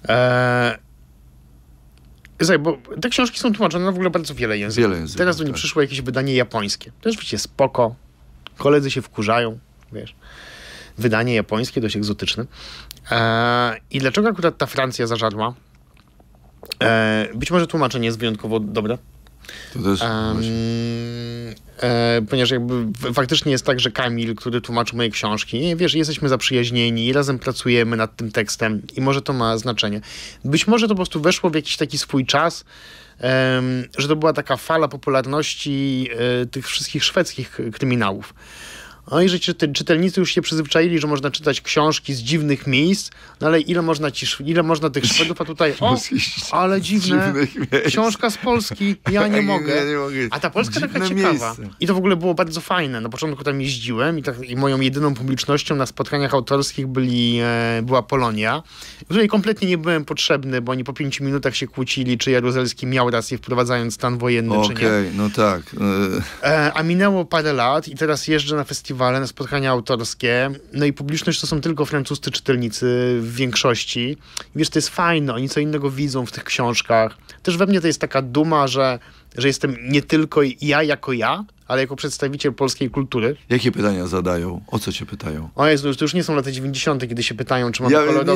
Bo te książki są tłumaczone na w ogóle bardzo wiele języków. Teraz do mnie przyszło jakieś wydanie japońskie. To jest oczywiście spoko, koledzy się wkurzają, wiesz. Wydanie japońskie, dość egzotyczne. I dlaczego akurat ta Francja zażarła? Być może tłumaczenie jest wyjątkowo dobre. To też ponieważ jakby faktycznie jest tak, że Kamil, który tłumaczy moje książki, wiesz, jesteśmy zaprzyjaźnieni i razem pracujemy nad tym tekstem i może to ma znaczenie. Być może to po prostu weszło w jakiś taki swój czas, że to była taka fala popularności tych wszystkich szwedzkich kryminałów. No i że czytelnicy już się przyzwyczaili, że można czytać książki z dziwnych miejsc, no ale ile można tych Szwedów, a tutaj ale dziwne, książka z Polski, ja nie mogę. A ta Polska taka ciekawa. I to w ogóle było bardzo fajne. Na początku tam jeździłem i moją jedyną publicznością na spotkaniach autorskich była Polonia, w której kompletnie nie byłem potrzebny, bo oni po 5 minutach się kłócili, czy Jaruzelski miał rację wprowadzając stan wojenny, czy nie. No tak. A minęło parę lat i teraz jeżdżę na festiwale, na spotkania autorskie, no i publiczność to są tylko francuscy czytelnicy w większości. I wiesz, to jest fajne, oni co innego widzą w tych książkach. Też we mnie to jest taka duma, że jestem nie tylko ja jako ja, ale jako przedstawiciel polskiej kultury. Jakie pytania zadają? O co cię pytają? O Jezu, to już nie są lata 90., kiedy się pytają, czy mamy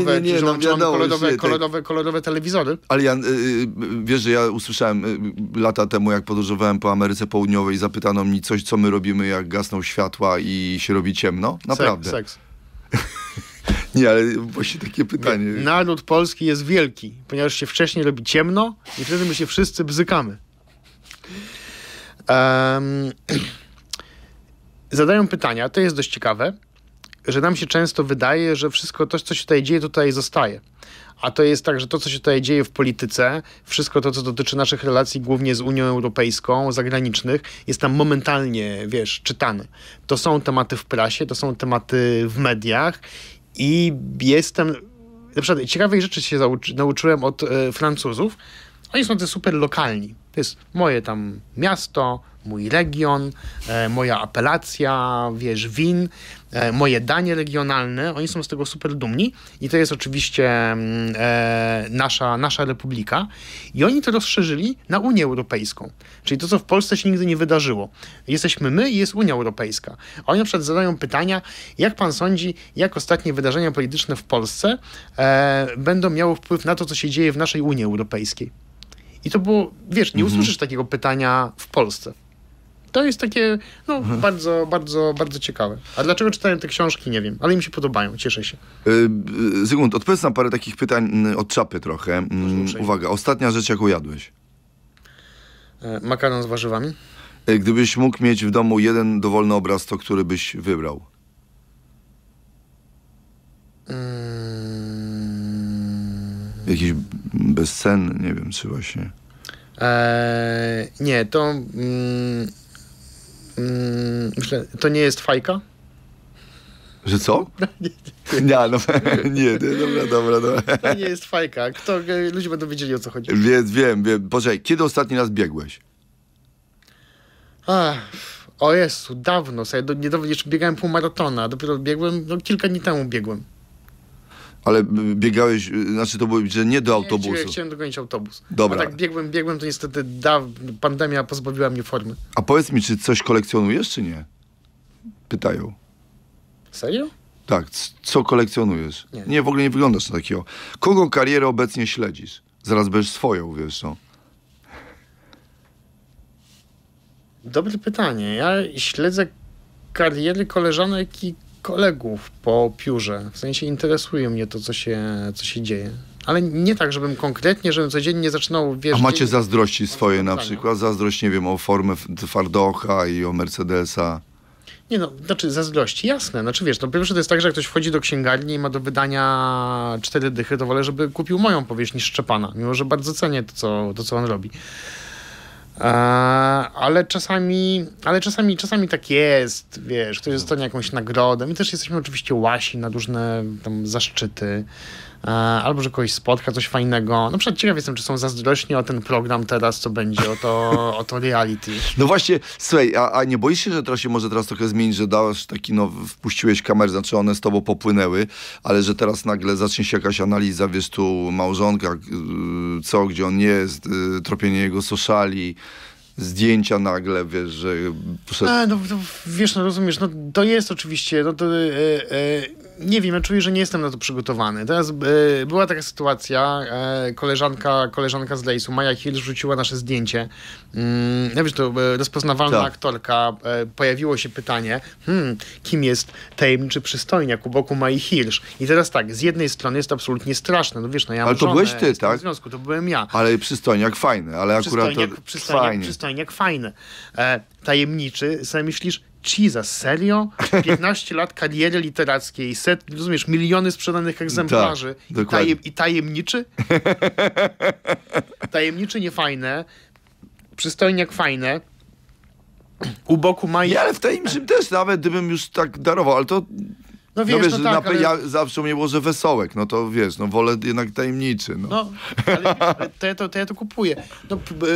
kolorowe telewizory. Ale wiesz, że ja usłyszałem lata temu, jak podróżowałem po Ameryce Południowej, zapytano mnie coś, co my robimy, jak gasną światła i się robi ciemno. Naprawdę. Seks. Nie, ale właśnie takie pytanie. Naród polski jest wielki, ponieważ się wcześniej robi ciemno i wtedy my się wszyscy bzykamy. Zadają pytania, to jest dość ciekawe, że nam się często wydaje, że wszystko to, co się tutaj dzieje, tutaj zostaje. A to jest tak, że to, co się tutaj dzieje w polityce, wszystko to, co dotyczy naszych relacji głównie z Unią Europejską, zagranicznych, jest tam momentalnie, wiesz, czytane. To są tematy w prasie, to są tematy w mediach i na przykład ciekawej rzeczy się nauczyłem od Francuzów. Oni są super lokalni. To jest moje tam miasto, mój region, moja apelacja, wiesz, win, moje danie regionalne. Oni są z tego super dumni i to jest oczywiście nasza republika. I oni to rozszerzyli na Unię Europejską. Czyli to, co w Polsce się nigdy nie wydarzyło. Jesteśmy my i jest Unia Europejska. A oni na przykład zadają pytania, jak pan sądzi, jak ostatnie wydarzenia polityczne w Polsce będą miały wpływ na to, co się dzieje w naszej Unii Europejskiej. I to było, wiesz, nie usłyszysz takiego pytania w Polsce. To jest takie, bardzo, bardzo, bardzo ciekawe. A dlaczego czytałem te książki, nie wiem, ale im się podobają, cieszę się. Zygmunt, odpowiedz na parę takich pytań od czapy trochę. Uwaga, ostatnia rzecz, jaką jadłeś? Makaron z warzywami. Gdybyś mógł mieć w domu jeden dowolny obraz, to który byś wybrał? Jakiś bezcenny, nie wiem, czy właśnie... Nie, to... myślę, to nie jest fajka? Że co? Nie, dobra. To nie jest fajka. Ludzie będą wiedzieli, o co chodzi. Wiem. Poczekaj, kiedy ostatni raz biegłeś? O Jezu, dawno. Niedawno jeszcze biegałem półmaratona. Dopiero biegłem, kilka dni temu biegłem. Ale biegałeś, znaczy to było, że nie do autobusu. Nie, chciałem dogonić autobus. Dobra. A tak biegłem, to niestety pandemia pozbawiła mnie formy. A powiedz mi, czy coś kolekcjonujesz, czy nie? Pytają. Serio? Tak, co kolekcjonujesz? Nie, w ogóle nie wyglądasz na takiego. Kogo karierę obecnie śledzisz? Zaraz będziesz swoją, wiesz, no. Dobre pytanie. Ja śledzę kariery koleżanek i kolegów po piórze. W sensie interesuje mnie to, co się dzieje. Ale nie tak, żebym konkretnie, żebym codziennie zaczynał... Wiesz, a macie zazdrości swoje na przykład? Zazdrość, nie wiem, o formę Fardocha i o Mercedesa? Nie no, znaczy zazdrości, jasne. Znaczy wiesz, no pierwsze to jest tak, że jak ktoś wchodzi do księgarni i ma do wydania 4 dychy, to wolę, żeby kupił moją powieść niż Szczepana, mimo że bardzo cenię to, co on robi. Ale czasami tak jest, wiesz, ktoś dostanie jakąś nagrodę. My też jesteśmy oczywiście łasi na różne tam zaszczyty. Albo że kogoś spotka, coś fajnego. Na przykład ciekaw jestem, czy są zazdrośni o ten program teraz, co będzie, o to reality. No właśnie, słuchaj, a nie boisz się, że teraz się może trochę zmienić, że dałeś taki, wpuściłeś kamerę, znaczy one z tobą popłynęły, ale że teraz nagle zacznie się jakaś analiza, wiesz, tu małżonka, co, gdzie on jest, tropienie jego sociali, zdjęcia nagle, wiesz, że... Wiesz, no rozumiesz, no to jest oczywiście, no to... nie wiem, ja czuję, że nie jestem na to przygotowany. Teraz była taka sytuacja, koleżanka z Lejsu, Maja Hill, rzuciła nasze zdjęcie. Ja wiesz, to rozpoznawalna aktorka, pojawiło się pytanie, kim jest tajemniczy przystojniak u boku Mai Hirsch? I teraz tak, z jednej strony jest to absolutnie straszne, no wiesz, no ja mam ale to żonę, byłeś ty, tak? W związku, to byłem ja. Ale przystojniak fajny, ale akurat Przystojniak fajny. Tajemniczy, sobie myślisz, Jesus, serio? 15 lat kariery literackiej, rozumiesz, miliony sprzedanych egzemplarzy i tajemniczy? Tajemniczy niefajne, przystojniak fajne, u boku Mai... Nie, ale w tajemniczym też, nawet gdybym już tak darował, ale to... No wiesz, ale... ja zawsze mnie było, że wesołek, no to wiesz, no wolę jednak tajemniczy. No ale to ja to kupuję. No,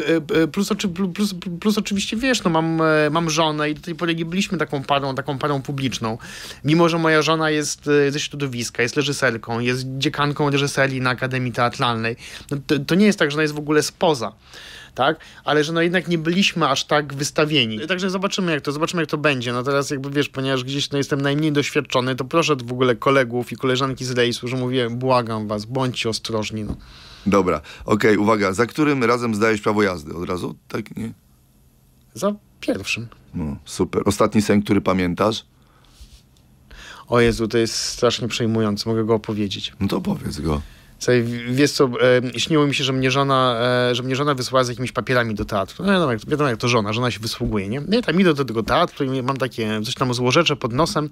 plus oczywiście, wiesz, no mam żonę i do tej pory nie byliśmy taką parą publiczną. Mimo, że moja żona jest ze środowiska, jest reżyserką, jest dziekanką reżyserii na Akademii Teatralnej. No, to nie jest tak, że ona jest w ogóle spoza. Tak? Ale że no jednak nie byliśmy aż tak wystawieni. Także zobaczymy jak to będzie. No teraz jakby wiesz, ponieważ gdzieś jestem najmniej doświadczony, to proszę w ogóle kolegów i koleżanki z rejsu, że mówię, błagam was, bądźcie ostrożni. No. Dobra, okej, uwaga. Za którym razem zdajesz prawo jazdy? Od razu? Tak, nie? Za pierwszym. No, super. Ostatni sen, który pamiętasz? O Jezu, to jest strasznie przejmujące. Mogę go opowiedzieć. No to opowiedz go. Słuchaj, wiesz co, śniło mi się, że mnie żona wysłała z jakimiś papierami do teatru. No wiadomo jak to żona się wysługuje, nie? Ja tam idę do tego teatru i mam takie, coś tam złorzeczę pod nosem.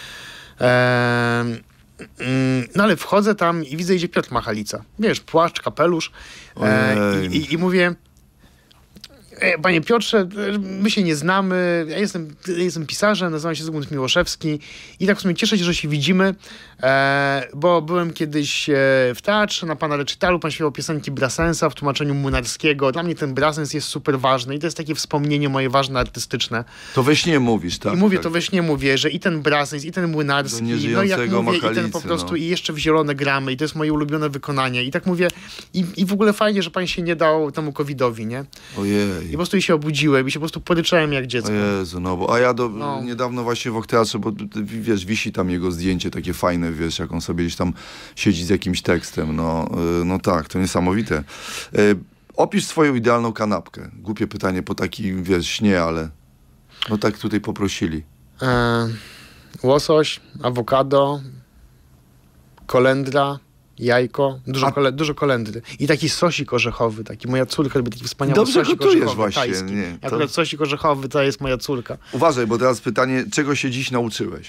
No ale wchodzę tam i widzę, idzie Piotr Machalica. Wiesz, płaszcz, kapelusz. I mówię, panie Piotrze, my się nie znamy, ja jestem pisarzem, nazywam się Zygmunt Miłoszewski i tak w sumie cieszę się, że się widzimy, bo byłem kiedyś w teatrze na pana recitalu, pan śpiewał piosenki Brassensa w tłumaczeniu Młynarskiego. Dla mnie ten Brassens jest super ważny i to jest takie wspomnienie moje ważne, artystyczne. To we śnie mówisz, tak? I mówię, tak. To we śnie mówię, że i ten Brassens, i ten Młynarski, no i jak mówię, i ten po prostu, i jeszcze w zielone gramy i to jest moje ulubione wykonanie. I tak mówię, i w ogóle fajnie, że pan się nie dał temu COVID-owi, nie? Ojej. I po prostu się obudziłem i się po prostu poryczałem jak dziecko. O Jezu, a ja niedawno właśnie w teatrze, bo wiesz, wisi tam jego zdjęcie takie fajne, wiesz, jak on sobie gdzieś tam siedzi z jakimś tekstem. No tak, to niesamowite. Opisz swoją idealną kanapkę. Głupie pytanie po takim, wiesz, śnie, ale no tak tutaj poprosili. Łosoś, awokado, kolendra, jajko, dużo kolendry. I taki sosik orzechowy, moja córka lubi taki wspaniały dobrze sosik gotujesz orzechowy właśnie, tajski. nie, to... Akurat sosik orzechowy to jest moja córka. Uważaj, bo teraz pytanie, czego się dziś nauczyłeś?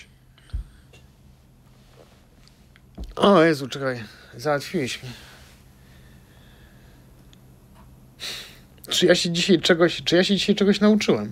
O Jezu, czekaj, załatwiłeś mnie. Czy ja się dzisiaj czegoś nauczyłem?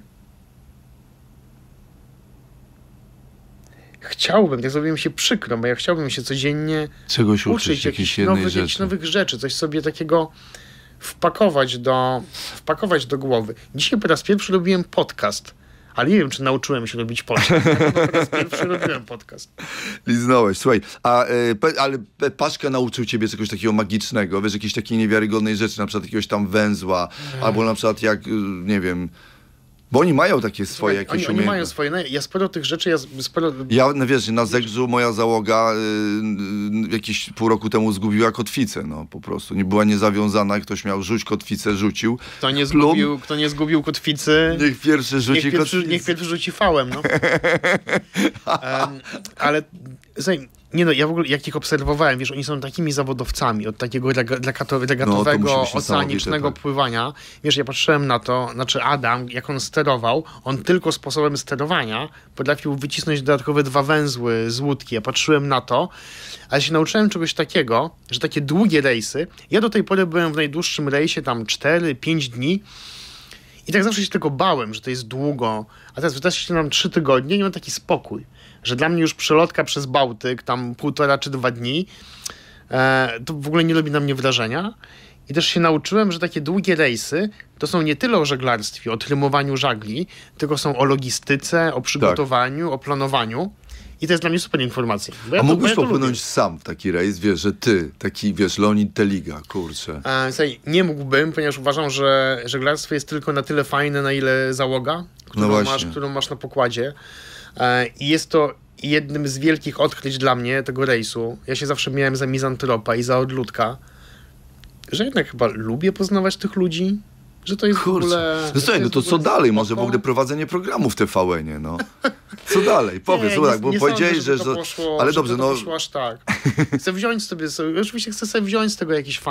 Chciałbym, tak zrobiło mi się przykro, bo ja chciałbym się codziennie czegoś uczyć jakichś nowych rzeczy, coś sobie takiego wpakować do głowy. Dzisiaj po raz pierwszy robiłem podcast, ale nie wiem, czy nauczyłem się robić podcast. Po raz pierwszy robiłem podcast. Liznąłeś, słuchaj, ale Paszka nauczył ciebie czegoś takiego magicznego, wiesz, jakiejś takiej niewiarygodnej rzeczy, na przykład jakiegoś tam węzła, albo na przykład jak, nie wiem, Bo oni mają takie swoje jakieś Oni mają swoje, no, ja sporo tych rzeczy, no wiesz, na Zegrzu moja załoga jakieś pół roku temu zgubiła kotwicę, no po prostu. Nie była niezawiązana, ktoś miał rzuć kotwicę, rzucił. Kto nie zgubił kotwicy, niech pierwszy rzuci kotwicę. Niech pierwszy rzuci fałem, no. Ale nie no, ja w ogóle jak ich obserwowałem, wiesz, oni są takimi zawodowcami od takiego regatowego, oceanicznego pływania. Wiesz, ja patrzyłem na to, znaczy Adam, jak on sterował, on tylko sposobem sterowania potrafił wycisnąć dodatkowe 2 węzły z łódki. Ja patrzyłem na to, ale się nauczyłem czegoś takiego, że takie długie rejsy, ja do tej pory byłem w najdłuższym rejsie tam 4-5 dni i tak zawsze się tego bałem, że to jest długo, a teraz się nam 3 tygodnie i mam taki spokój, że dla mnie już przelotka przez Bałtyk, tam 1,5 czy 2 dni, to w ogóle nie robi na mnie wrażenia. I też się nauczyłem, że takie długie rejsy to są nie tyle o żeglarstwie, o trymowaniu żagli, tylko są o logistyce, o przygotowaniu, o planowaniu. I to jest dla mnie super informacja. A mógłbyś popłynąć sam w taki rejs, wiesz, że ty, taki, wiesz, Leonid Teliga, kurczę. Nie mógłbym, ponieważ uważam, że żeglarstwo jest tylko na tyle fajne, na ile załoga, którą masz na pokładzie. I jest to jednym z wielkich odkryć dla mnie tego rejsu. Ja się zawsze miałem za mizantropa i za odludka, że jednak chyba lubię poznawać tych ludzi, że to jest w ogóle... No to co dalej? Może w ogóle prowadzenie programu w TVN-ie, no. Co dalej? Powiedz, bo powiedziałeś, że... Poszło, ale dobrze, no... poszło aż tak. Chcę wziąć sobie, oczywiście chcę sobie wziąć z tego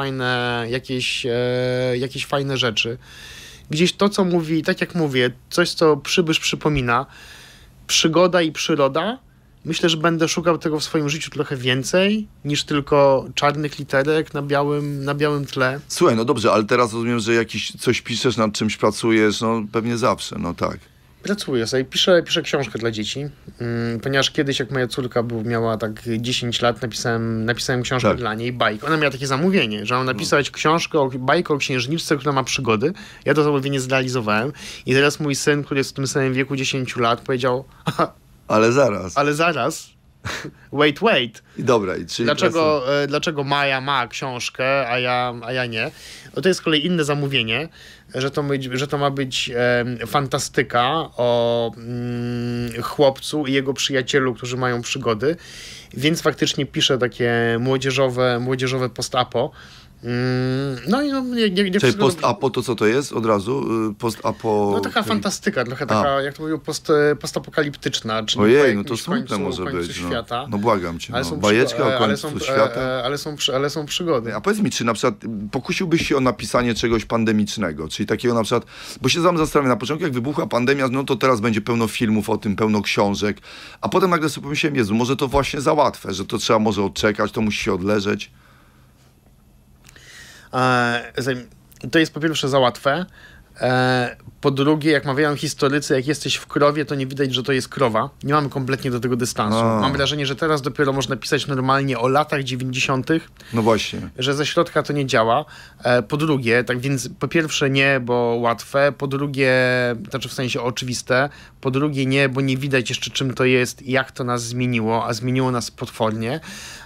jakieś fajne rzeczy. Gdzieś to, co mówi, tak jak mówię, coś, co przybysz przypomina, przygoda i przyroda, myślę, że będę szukał tego w swoim życiu trochę więcej niż tylko czarnych literek na białym tle. Słuchaj, no dobrze, ale teraz rozumiem, że coś piszesz, nad czymś pracujesz, no pewnie zawsze, no tak. Pracuję sobie, piszę książkę dla dzieci, ponieważ kiedyś, jak moja córka miała tak 10 lat, napisałem książkę dla niej, bajkę. Ona miała takie zamówienie, że mam napisać bajkę o księżniczce, która ma przygody. Ja to zamówienie zrealizowałem i teraz mój syn, który jest w tym samym wieku 10 lat, powiedział... Ale zaraz. Wait. I dobra. Dlaczego Maja ma książkę, a ja nie? No to jest z kolei inne zamówienie, że to ma być fantastyka o chłopcu i jego przyjacielu, którzy mają przygody. Więc faktycznie piszę takie młodzieżowe post-apo. Czyli post-apo to co to jest od razu? Post-apo... No taka fantastyka, trochę taka, jak to mówią, postapokaliptyczna. Czyli ojej, no to smutne może być. Świata. No błagam cię. Bajeczka o końcu świata. Ale są przygody. A powiedz mi, czy na przykład pokusiłbyś się o napisanie czegoś pandemicznego? Czyli takiego na przykład, bo się zastanawiam, na początku jak wybuchła pandemia, no to teraz będzie pełno filmów o tym, pełno książek, a potem nagle sobie pomyślałem, Jezu, może to właśnie za łatwe, że to trzeba może odczekać, to musi się odleżeć. To jest po pierwsze za łatwe. Po drugie, jak mawiają historycy, jak jesteś w krowie, to nie widać, że to jest krowa. Nie mamy kompletnie do tego dystansu. Mam wrażenie, że teraz dopiero można pisać normalnie o latach 90. No właśnie. Że ze środka to nie działa. Po drugie, tak więc po pierwsze nie, bo łatwe. Po drugie, znaczy w sensie oczywiste. Po drugie nie, bo nie widać jeszcze czym to jest i jak to nas zmieniło, a zmieniło nas potwornie.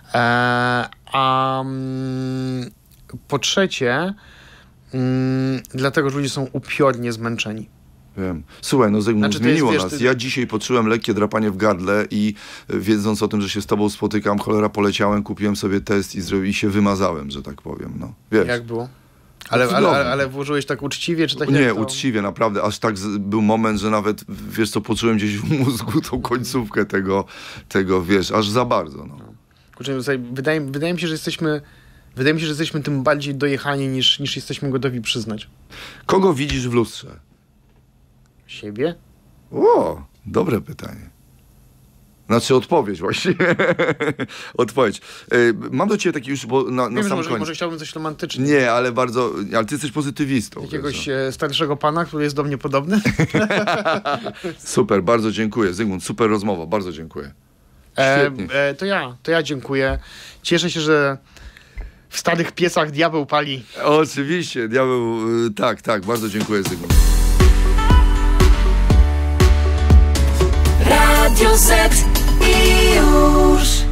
Po trzecie, dlatego, że ludzie są upiornie zmęczeni. Wiem. Słuchaj, no Zygmunt, zmieniło nas. Ja dzisiaj poczułem lekkie drapanie w gardle i wiedząc o tym, że się z tobą spotykam, cholera, poleciałem, kupiłem sobie test i się wymazałem, że tak powiem. No, wiesz. Jak było? Ale włożyłeś tak uczciwie, czy tak? Nie, uczciwie, naprawdę. Aż tak był moment, że nawet, wiesz co, poczułem gdzieś w mózgu tą końcówkę tego, wiesz, aż za bardzo. No. Kurczę, wydaje mi się, że jesteśmy tym bardziej dojechani niż jesteśmy gotowi przyznać. Kogo widzisz w lustrze? Siebie? O, dobre pytanie. Znaczy odpowiedź właściwie. Odpowiedź. Mam do ciebie taki już, bo na sam koniec. Może chciałbym coś romantycznego. Nie, ale ty jesteś pozytywistą. Jakiegoś starszego pana, który jest do mnie podobny? Super, bardzo dziękuję. Zygmunt, super rozmowa, bardzo dziękuję. Świetnie. To ja dziękuję. Cieszę się, że w starych piecach diabeł pali. Oczywiście, diabeł, tak, bardzo dziękuję, Zygmunt. Radio Z i już.